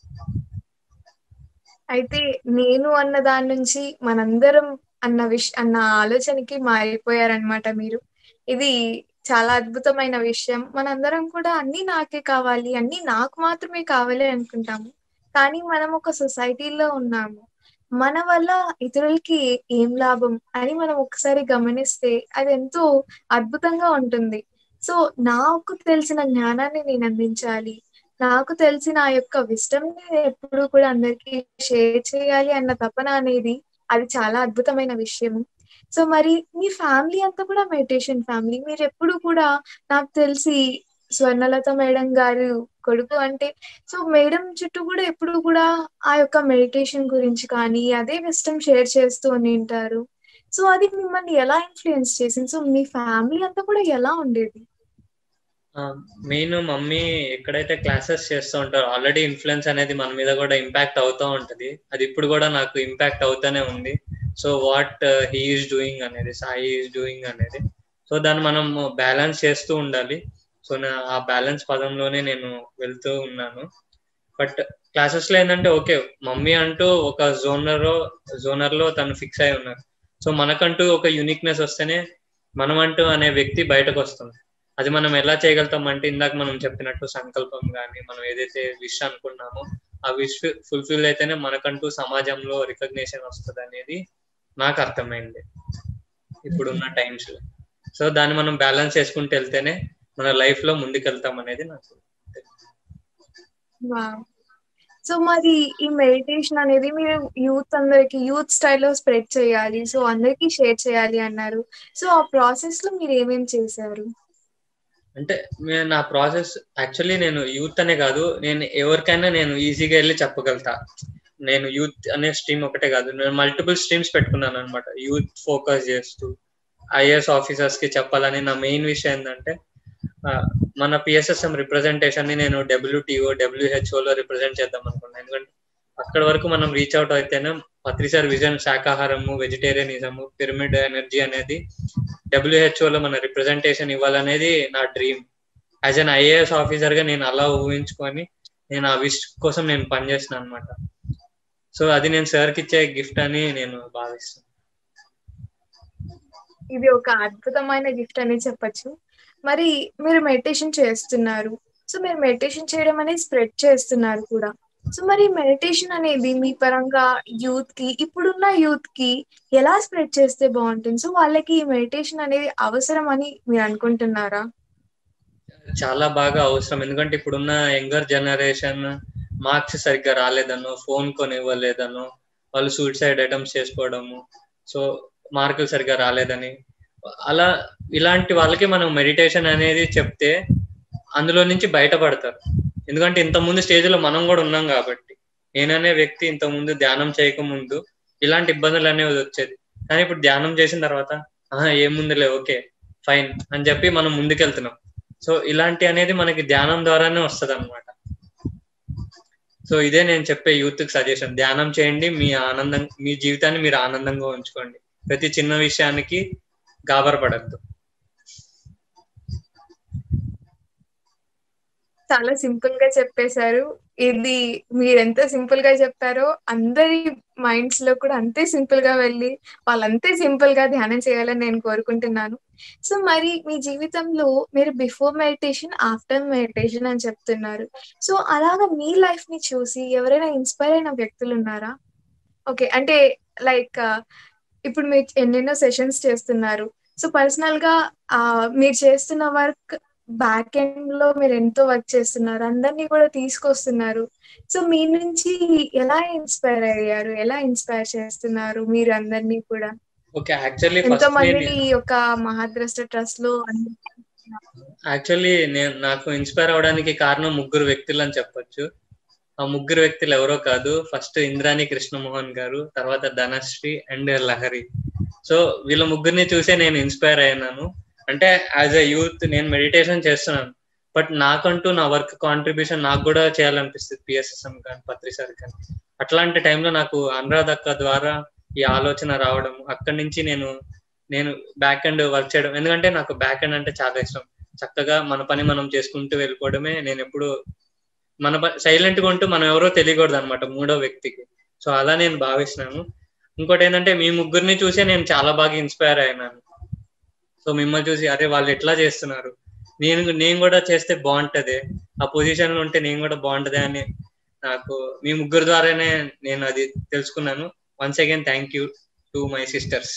అయితే నేను అన్న దాని నుంచి మనందరం అన్న విష అన్న ఆలోచనకి మారిపోయారనమాట మీరు. ఇది చాలా అద్భుతమైన విషయం. మనందరం కూడా అన్ని నాకే కావాలి, అన్ని నాకు మాత్రమే కావాలి అనుకుంటాము. కానీ మనం ఒక సొసైటీలో ఉన్నాము. మన వల్ల ఇతరులకి ఏం లాభం అని మనం ఒకసారి గమనిస్తే అది ఎంతో అద్భుతంగా ఉంటుంది. సో నాకు తెలిసిన జ్ఞానాన్ని నేను అందించాలి, నాకు తెలిసిన ఆ యొక్క విస్డమ్ ని ఎప్పుడు కూడా అందరికీ షేర్ చేయాలి అన్న తపన అనేది అది చాలా అద్భుతమైన విషయము. సో మరి మీ ఫ్యామిలీ అంతా కూడా మెడిటేషన్ ఫ్యామిలీ. మీరు ఎప్పుడు కూడా నాకు తెలిసి స్వర్ణలత మేడం గారు కొడుకు అంటే, సో మేడం చుట్టూ కూడా ఎప్పుడు కూడా ఆ యొక్క మెడిటేషన్ గురించి కానీ అదే విస్డమ్ షేర్ చేస్తూ ఉంటారు. సో అది మిమ్మల్ని ఎలా ఇన్ఫ్లుయెన్స్ చేసింది? సో మీ ఫ్యామిలీ అంతా కూడా ఎలా ఉండేది? మెయిన్ మమ్మీ ఎక్కడైతే క్లాసెస్ చేస్తూ ఉంటారో ఆల్రెడీ ఇన్ఫ్లుయెన్స్ అనేది మన మీద కూడా ఇంపాక్ట్ అవుతూ ఉంటది. అది ఇప్పుడు కూడా నాకు ఇంపాక్ట్ అవుతూనే ఉంది. So what he is doing అనేది, సాయి ఈస్ డూయింగ్ అనేది, సో దాన్ని మనం బ్యాలెన్స్ చేస్తూ ఉండాలి. సో నా ఆ బ్యాలెన్స్ పదంలోనే నేను వెళ్తూ ఉన్నాను. బట్ క్లాసెస్ లో ఏంటంటే ఓకే, మమ్మీ అంటూ ఒక జోనర్ జోనర్ లో తను ఫిక్స్ అయి ఉన్నారు. సో మనకంటూ ఒక యూనిక్నెస్ వస్తేనే మనం అంటూ అనే వ్యక్తి బయటకు వస్తుంది. అది మనం ఎలా చేయగలుగుతాం అంటే ఇందాక మనం చెప్పినట్టు సంకల్పం కానీ, మనం ఏదైతే విష్ అనుకున్నామో ఆ విష్ ఫుల్ఫిల్ అయితేనే మనకంటూ సమాజంలో రికగ్నిషన్ వస్తుంది అనేది నాకు అర్థమైంది ఇప్పుడున్న టైమ్స్ లో. సో దాన్ని మనం బ్యాలెన్స్ చేసుకుంటూ వెళ్తేనే మన లైఫ్ లో ముందుకెళ్తాం అనేది నాకు. సో మరి ఈ మెడిటేషన్ అనేది మీరు యూత్ అందరికి యూత్ స్టైల్లో స్ప్రెడ్ చేయాలి, సో అందరికి షేర్ చేయాలి అన్నారు. సో ఆ ప్రాసెస్ లో మీరు ఏమేమి చేశారు? అంటే నా ప్రాసెస్ యాక్చువల్లీ నేను యూత్ అనే కాదు, నేను ఎవరికైనా నేను ఈజీగా వెళ్ళి చెప్పగలుగుతా. నేను యూత్ అనే స్ట్రీమ్ ఒకటే కాదు, నేను మల్టిపుల్ స్ట్రీమ్స్ పెట్టుకున్నాను అనమాట. యూత్ ఫోకస్ చేస్తూ ఐఏఎస్ ఆఫీసర్స్ కి చెప్పాలని నా మెయిన్ విషయం ఏంటంటే, మన పిఎస్ఎస్ఎం రిప్రజెంటేషన్ ని నేను డబ్ల్యూటీఓ డబ్ల్యూహెచ్ఓలో రిప్రజెంట్ చేద్దాం అనుకున్నాను. ఎందుకంటే అక్కడ వరకు మనం రీచ్ అవుట్ అయితేనే పత్రిసార్ విజన్, శాకాహారము, వెజిటేరియనిజము, పిరమిడ్ ఎనర్జీ అనేది డబ్ల్యూహెచ్ఓలో మన రిప్రజెంటేషన్ ఇవ్వాలనేది నా dream. As an IAS officer గా నేను అలా ఊహించుకొని నేను ఆ విష్ కోసం నేను పనిచేస్తున్నాను అనమాట. సో అది నేను సార్కి ఇచ్చే గిఫ్ట్ అని నేను భావిస్తాను. ఇది ఒక అద్భుతమైన గిఫ్ట్ అని చెప్పచ్చు. మరి మీరు మెడిటేషన్ చేస్తున్నారు, సో మీరు మెడిటేషన్ చేయడం అనేది స్ప్రెడ్ చేస్తున్నారు కూడా. సో మరి మెడిటేషన్ అనేది మీ పరంగా యూత్ కి, ఇప్పుడున్న యూత్ కి ఎలా స్ప్రెడ్ చేస్తే బాగుంటుంది? సో వాళ్ళకి ఈ మెడిటేషన్ అనేది అవసరం అని మీరు అనుకుంటున్నారా? చాలా బాగా అవసరం. ఎందుకంటే ఇప్పుడున్న యంగర్ జనరేషన్ మార్క్స్ సరిగ్గా రాలేదనో, ఫోన్ కొనివ్వలేదనో, వాళ్ళు సూసైడ్ అటెంప్ట్స్ చేసుకోవడము, సో మార్కులు సరిగ్గా రాలేదని, అలా ఇలాంటి వాళ్ళకి మనం మెడిటేషన్ అనేది చెప్తే అందులో నుంచి బయటపడతారు. ఎందుకంటే ఇంత ముందు స్టేజ్ లో మనం కూడా ఉన్నాం కాబట్టి. నేననే వ్యక్తి ఇంత ముందు ధ్యానం చేయకముందు ఇలాంటి ఇబ్బందులు అనేవి వచ్చేది. కానీ ఇప్పుడు ధ్యానం చేసిన తర్వాత ఆహా ఏముందిలే, ఓకే ఫైన్ అని చెప్పి మనం ముందుకెళ్తున్నాం. సో ఇలాంటి అనేది మనకి ధ్యానం ద్వారానే వస్తుంది అనమాట. సో ఇదే నేను చెప్పే యూత్ కి సజెషన్, ధ్యానం చేయండి, మీ ఆనందం మీ జీవితాన్ని మీరు ఆనందంగా ఉంచుకోండి, ప్రతి చిన్న విషయానికి గాబరపడద్దు. చాలా సింపుల్ గా చెప్పేశారు. ఇది మీరెంత సింపుల్ గా చెప్పారో అందరి మైండ్స్ లో కూడా అంతే సింపుల్ గా వెళ్ళి వాళ్ళంతే సింపుల్ గా ధ్యానం చేయాలని నేను కోరుకుంటున్నాను. సో మరి మీ జీవితంలో మీరు బిఫోర్ మెడిటేషన్, ఆఫ్టర్ మెడిటేషన్ అని చెప్తున్నారు. సో అలాగా మీ లైఫ్ ని చూసి ఎవరైనా ఇన్స్పైర్ అయిన వ్యక్తులు ఉన్నారా? ఓకే. అంటే లైక్ ఇప్పుడు మీరు ఎన్నెన్నో సెషన్స్ చేస్తున్నారు. సో పర్సనల్ గా ఆహ్, మీరు చేస్తున్న వర్క్ బ్యాక్ ఎండ్ లో మీరు ఎంతో వర్క్ చేస్తున్నారు. అందరిని కూడా తీసుకొస్తున్నారు. సో మీ నుంచి ఎలా ఇన్స్పైర్ అయ్యారు? ఎలా ఇన్స్పైర్ చేస్తున్నారు మీరు అందరినీ కూడా? ఓకే. యాక్చువల్లీ ఎంతో ఫస్ట్ నేను మందిని ఈ యొక్క మహాద్రష్ట ట్రస్ట్ లో యాక్చువల్లీ నేను నాకు ఇన్స్పైర్ అవడానికి కారణం ముగ్గురు వ్యక్తులు అని చెప్పొచ్చు. ఆ ముగ్గురు వ్యక్తులు ఎవరో కాదు, ఫస్ట్ ఇంద్రాణి కృష్ణమోహన్ గారు, తర్వాత ధనశ్రీ అండ్ లహరి. సో వీళ్ళ ముగ్గురిని చూసే నేను ఇన్స్పైర్ అయ్యాను. అంటే యాజ్ ఎ యూత్ నేను మెడిటేషన్ చేస్తున్నాను, బట్ నాకంటూ నా వర్క్ కాంట్రిబ్యూషన్ నాకు కూడా చేయాలనిపిస్తుంది, పిఎస్ఎస్ఎం కానీ పత్రిసారి కానీ. అట్లాంటి టైంలో నాకు అనురాధ అక్క ద్వారా ఈ ఆలోచన రావడం, అక్కడి నుంచి నేను నేను బ్యాక్ ఎండ్ వర్క్ చేయడం. ఎందుకంటే నాకు బ్యాక్ ఎండ్ అంటే చాలా ఇష్టం. చక్కగా మన పని మనం చేసుకుంటూ వెళ్ళిపోవడమే. నేను ఎప్పుడు మన సైలెంట్ గా ఉంటూ మనం ఎవరో తెలియకూడదు అనమాట మూడో వ్యక్తికి. సో అలా నేను భావిస్తున్నాను. ఇంకోటి ఏంటంటే మీ ముగ్గురిని చూసే నేను చాలా బాగా ఇన్స్పైర్ అయినాను. సో మిమ్మల్ని చూసి అరే వాళ్ళు ఎట్లా చేస్తున్నారు, నేను నేను కూడా చేస్తే బాగుంటది, ఆ పొజిషన్ లో ఉంటే నేను కూడా బాగుంటది అని నాకు మీ ముగ్గురు ద్వారానే నేను అది తెలుసుకున్నాను. Once again thank you to my sisters.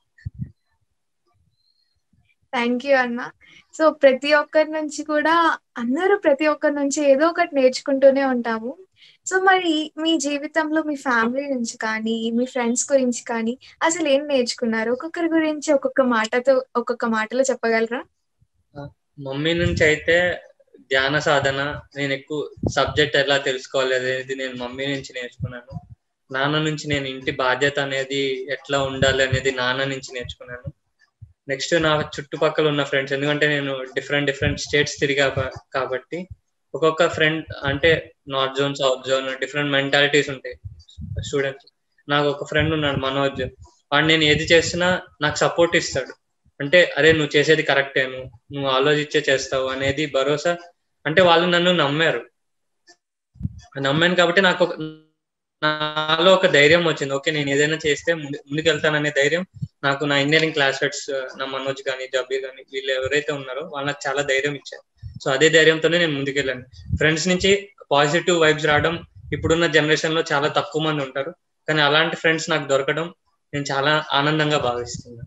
Thank you అన్న. సో ప్రతి ఒక్కరి నుంచి కూడా అందరూ ప్రతి ఒక్కరి నుంచి ఏదో ఒకటి నేర్చుకుంటూనే ఉంటాము. సో మరి మీ జీవితంలో మీ ఫ్యామిలీ నుంచి కానీ, మీ ఫ్రెండ్స్ గురించి కానీ అసలు ఏం నేర్చుకున్నారు? ఒక్కొక్కరి గురించి ఒక్కొక్క మాటతో ఒక్కొక్క మాటలో చెప్పగలరా? మమ్మీ నుంచి అయితే ధ్యాన సాధన, నేను ఎక్కువ సబ్జెక్ట్ ఎలా తెలుసుకోవాలి అనేది నేను మమ్మీ నుంచి నేర్చుకున్నాను. నాన్న నుంచి నేను ఇంటి బాధ్యత అనేది ఎట్లా ఉండాలి అనేది నాన్న నుంచి నేర్చుకున్నాను. నెక్స్ట్ నా చుట్టుపక్కల ఉన్న ఫ్రెండ్స్, ఎందుకంటే నేను డిఫరెంట్ డిఫరెంట్ స్టేట్స్ తిరిగా కాబట్టి ఒక్కొక్క ఫ్రెండ్ అంటే north zone, south zone, different mentalities ఉంటాయి స్టూడెంట్స్. నాకు ఒక ఫ్రెండ్ ఉన్నాడు మనోజ్, వాడు నేను ఏది చేసినా నాకు సపోర్ట్ ఇస్తాడు. అంటే అరే నువ్వు చేసేది కరెక్టే, నువ్వు నువ్వు ఆలోచించే చేస్తావు అనేది భరోసా. అంటే వాళ్ళు నన్ను నమ్మారు, నమ్మాను కాబట్టి నాకు నాలో ఒక ధైర్యం వచ్చింది. ఓకే నేను ఏదైనా చేస్తే ముందు ముందుకెళ్తాననే ధైర్యం నాకు నా ఇంజనీరింగ్ క్లాస్మేట్స్, నా మనోజ్ కానీ జబీర్ కానీ వీళ్ళు ఎవరైతే ఉన్నారో వాళ్ళు నాకు చాలా ధైర్యం ఇచ్చారు. సో అదే ధైర్యంతోనే నేను ముందుకెళ్ళాను. ఫ్రెండ్స్ నుంచి పాజిటివ్ వైబ్స్ రావడం ఇప్పుడున్న జనరేషన్ లో చాలా తక్కువ మంది ఉంటారు, కానీ అలాంటి ఫ్రెండ్స్ నాకు దొరకడం నేను చాలా ఆనందంగా భావిస్తున్నాను.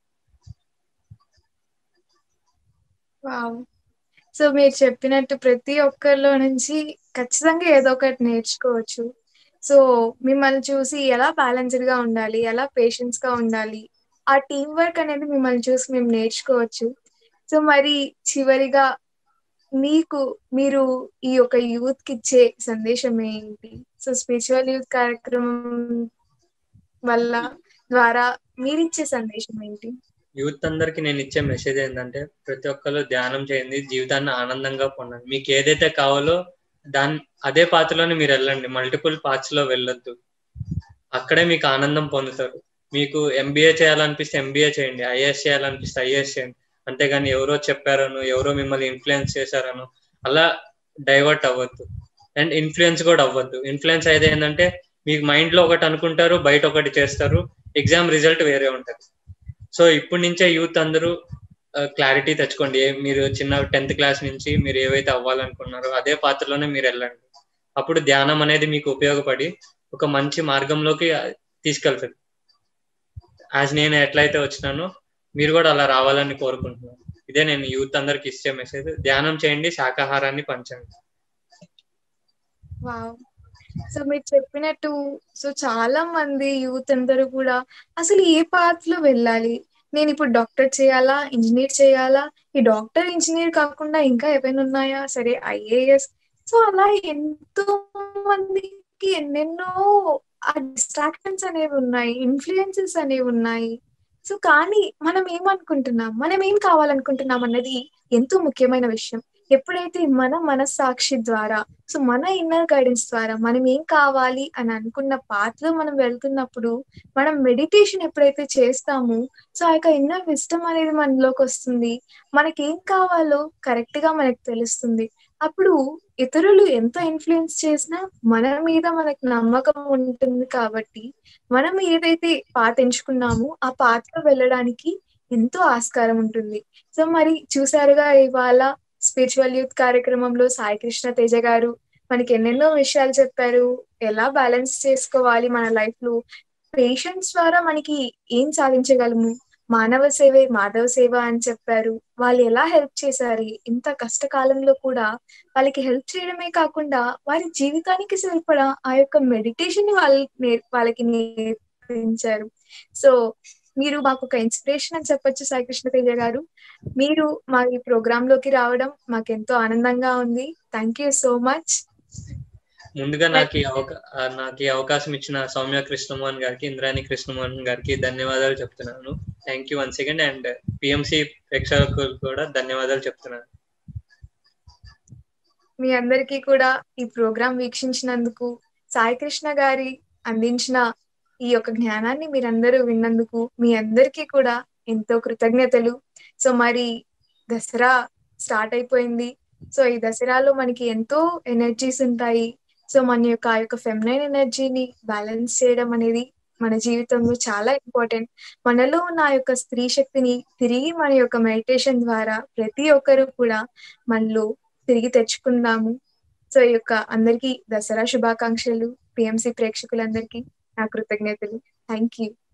వావ్! సో మీరు చెప్పినట్టు ప్రతి ఒక్కరిలో నుంచి ఖచ్చితంగా ఏదో ఒకటి నేర్చుకోవచ్చు. సో మిమ్మల్ని చూసి ఎలా బ్యాలెన్స్డ్ గా ఉండాలి, ఎలా పేషెన్స్ గా ఉండాలి, ఆ టీమ్ వర్క్ అనేది మిమ్మల్ని చూసి మేము నేర్చుకోవచ్చు. సో మరి చివరిగా మీకు మీరు ఈ యొక్క యూత్ కి ఇచ్చే సందేశం ఏంటి? సో స్పిరిచువల్ యూత్ కార్యక్రమం వల్ల ద్వారా మీరిచ్చే సందేశం ఏంటి? యూత్ అందరికి నేను ఇచ్చే మెసేజ్ ఏంటంటే ప్రతి ఒక్కరు ధ్యానం చేయండి, జీవితాన్ని ఆనందంగా పొందండి. మీకు ఏదైతే కావాలో దాని అదే పాత్రలోనే మీరు వెళ్ళండి, మల్టిపుల్ పాత్స్ లో వెళ్ళొద్దు. అక్కడే మీకు ఆనందం పొందుతారు. మీకు ఎంబీఏ చేయాలనిపిస్తే ఎంబీఏ చేయండి, ఐఏఎస్ చేయాలనిపిస్తే ఐఏఎస్ చేయండి. అంతేగాని ఎవరో చెప్పారను, ఎవరో మిమ్మల్ని ఇన్ఫ్లుయెన్స్ చేశారను అలా డైవర్ట్ అవ్వద్దు. అండ్ ఇన్ఫ్లుయెన్స్ కూడా అవ్వద్దు. ఇన్ఫ్లుయెన్స్ అయితే ఏంటంటే మీకు మైండ్ లో ఒకటి అనుకుంటారు, బయట ఒకటి చేస్తారు, ఎగ్జామ్ రిజల్ట్ వేరే ఉంటుంది. సో ఇప్పటి నుంచే యూత్ అందరూ క్లారిటీ తెచ్చుకోండి. మీరు చిన్న టెన్త్ క్లాస్ నుంచి మీరు ఏవైతే అవ్వాలనుకున్నారో అదే పాత్రలోనే మీరు వెళ్ళండి. అప్పుడు ధ్యానం అనేది మీకు ఉపయోగపడి ఒక మంచి మార్గంలోకి తీసుకెళ్తుంది. యాజ్ నేను ఎట్లయితే వచ్చినానో మీరు కూడా అలా రావాలని కోరుకుంటున్నాను. ఇదే నేను యూత్ అందరికి ఇచ్చే మెసేజ్. ధ్యానం చేయండి, శాకాహారాన్ని పంచండి. వావ్! సో మీరు చెప్పినట్టు సో చాలా మంది యూత్ అందరూ కూడా అసలు ఏ పాత్ లో వెళ్ళాలి, నేను ఇప్పుడు డాక్టర్ చేయాలా, ఇంజనీర్ చేయాలా, ఈ డాక్టర్ ఇంజనీర్ కాకుండా ఇంకా ఏమైనా ఉన్నాయా, సరే ఐఏఎస్. సో అలా ఎంతో మందికి ఎన్నెన్నో ఆ డిస్ట్రాక్షన్స్ అనేవి ఉన్నాయి, ఇన్ఫ్లుయెన్సెస్ అనేవి ఉన్నాయి. సో కానీ మనం ఏమనుకుంటున్నాం, మనం ఏం కావాలనుకుంటున్నాం అన్నది ఎంతో ముఖ్యమైన విషయం. ఎప్పుడైతే మన మనస్సాక్షి ద్వారా, సో మన ఇన్నర్ గైడెన్స్ ద్వారా మనం ఏం కావాలి అని అనుకున్న పాత్లో మనం వెళ్తున్నప్పుడు, మనం మెడిటేషన్ ఎప్పుడైతే చేస్తామో, సో ఆ యొక్క ఇన్నర్ విజ్డమ్ అనేది మనలోకొస్తుంది. మనకేం కావాలో కరెక్ట్‌గా మనకు తెలుస్తుంది. అప్పుడు ఇతరులు ఎంత ఇన్‌ఫ్లూయెన్స్ చేసినా మన మీద మనకు నమ్మకం ఉంటుంది కాబట్టి, మనం ఏదైతే పాత్ ఎంచుకున్నామో ఆ పాత్‌లో వెళ్ళడానికి ఎంతో ఆస్కారం ఉంటుంది. సో మరి చూసారుగా ఇవాళ స్పిరిచువల్ యూత్ కార్యక్రమంలో సాయి కృష్ణ తేజ గారు మనకి ఎన్నెన్నో విషయాలు చెప్పారు. ఎలా బ్యాలెన్స్ చేసుకోవాలి మన లైఫ్‌లో, పేషెన్స్ ద్వారా మనకి ఏం సాధించగలము, మానవ సేవే మాధవ సేవ అని చెప్పారు. వాళ్ళు ఎలా హెల్ప్ చేశారు, ఇంత కష్టకాలంలో కూడా వాళ్ళకి హెల్ప్ చేయడమే కాకుండా వారి జీవితానికి సరిపడా ఆ యొక్క మెడిటేషన్‌ని వాళ్ళు నేర్ వాళ్ళకి నేర్పించారు. సో మీరు మాకొక ఇన్స్పిరేషన్ అని చెప్పొచ్చు సాయి కృష్ణ తేజ గారు. మీరు మా ఈ ప్రోగ్రామ్‌లోకి రావడం మాకెంతో ఆనందంగా ఉంది. Thank you so much. ముందుగా నాకు ఈ అవకా ఆహ్, నాకు ఈ అవకాశం ఇచ్చిన సౌమ్య కృష్ణమోహన్ గారికి, ఇంద్రాణి కృష్ణమోహన్ గారికి ధన్యవాదాలు చెప్తున్నాను. Thank you once again. And PMC ప్రేక్షకులకు కూడా ధన్యవాదాలు చెప్తున్నాను. మీ అందరికీ కూడా ఈ ప్రోగ్రామ్ వీక్షించినందుకు, సాయి కృష్ణ గారి అందించిన ఈ యొక్క జ్ఞానాన్ని మీరందరూ విన్నందుకు మీ అందరికీ కూడా ఎంతో కృతజ్ఞతలు. సో మరి దసరా స్టార్ట్ అయిపోయింది. సో ఈ దసరాలో మనకి ఎంతో ఎనర్జీస్ ఉంటాయి. సో మన యొక్క ఆ యొక్క ఫెమినైన్ ఎనర్జీని బ్యాలెన్స్ చేయడం అనేది మన జీవితంలో చాలా ఇంపార్టెంట్. మనలో ఉన్న ఆ యొక్క స్త్రీ శక్తిని తిరిగి మన యొక్క మెడిటేషన్ ద్వారా ప్రతి ఒక్కరు కూడా మనలో తిరిగి తెచ్చుకుందాము. సో ఈ యొక్క అందరికీ దసరా శుభాకాంక్షలు. పీఎంసీ ప్రేక్షకులందరికీ నా కృతజ్ఞతలు. Thank you.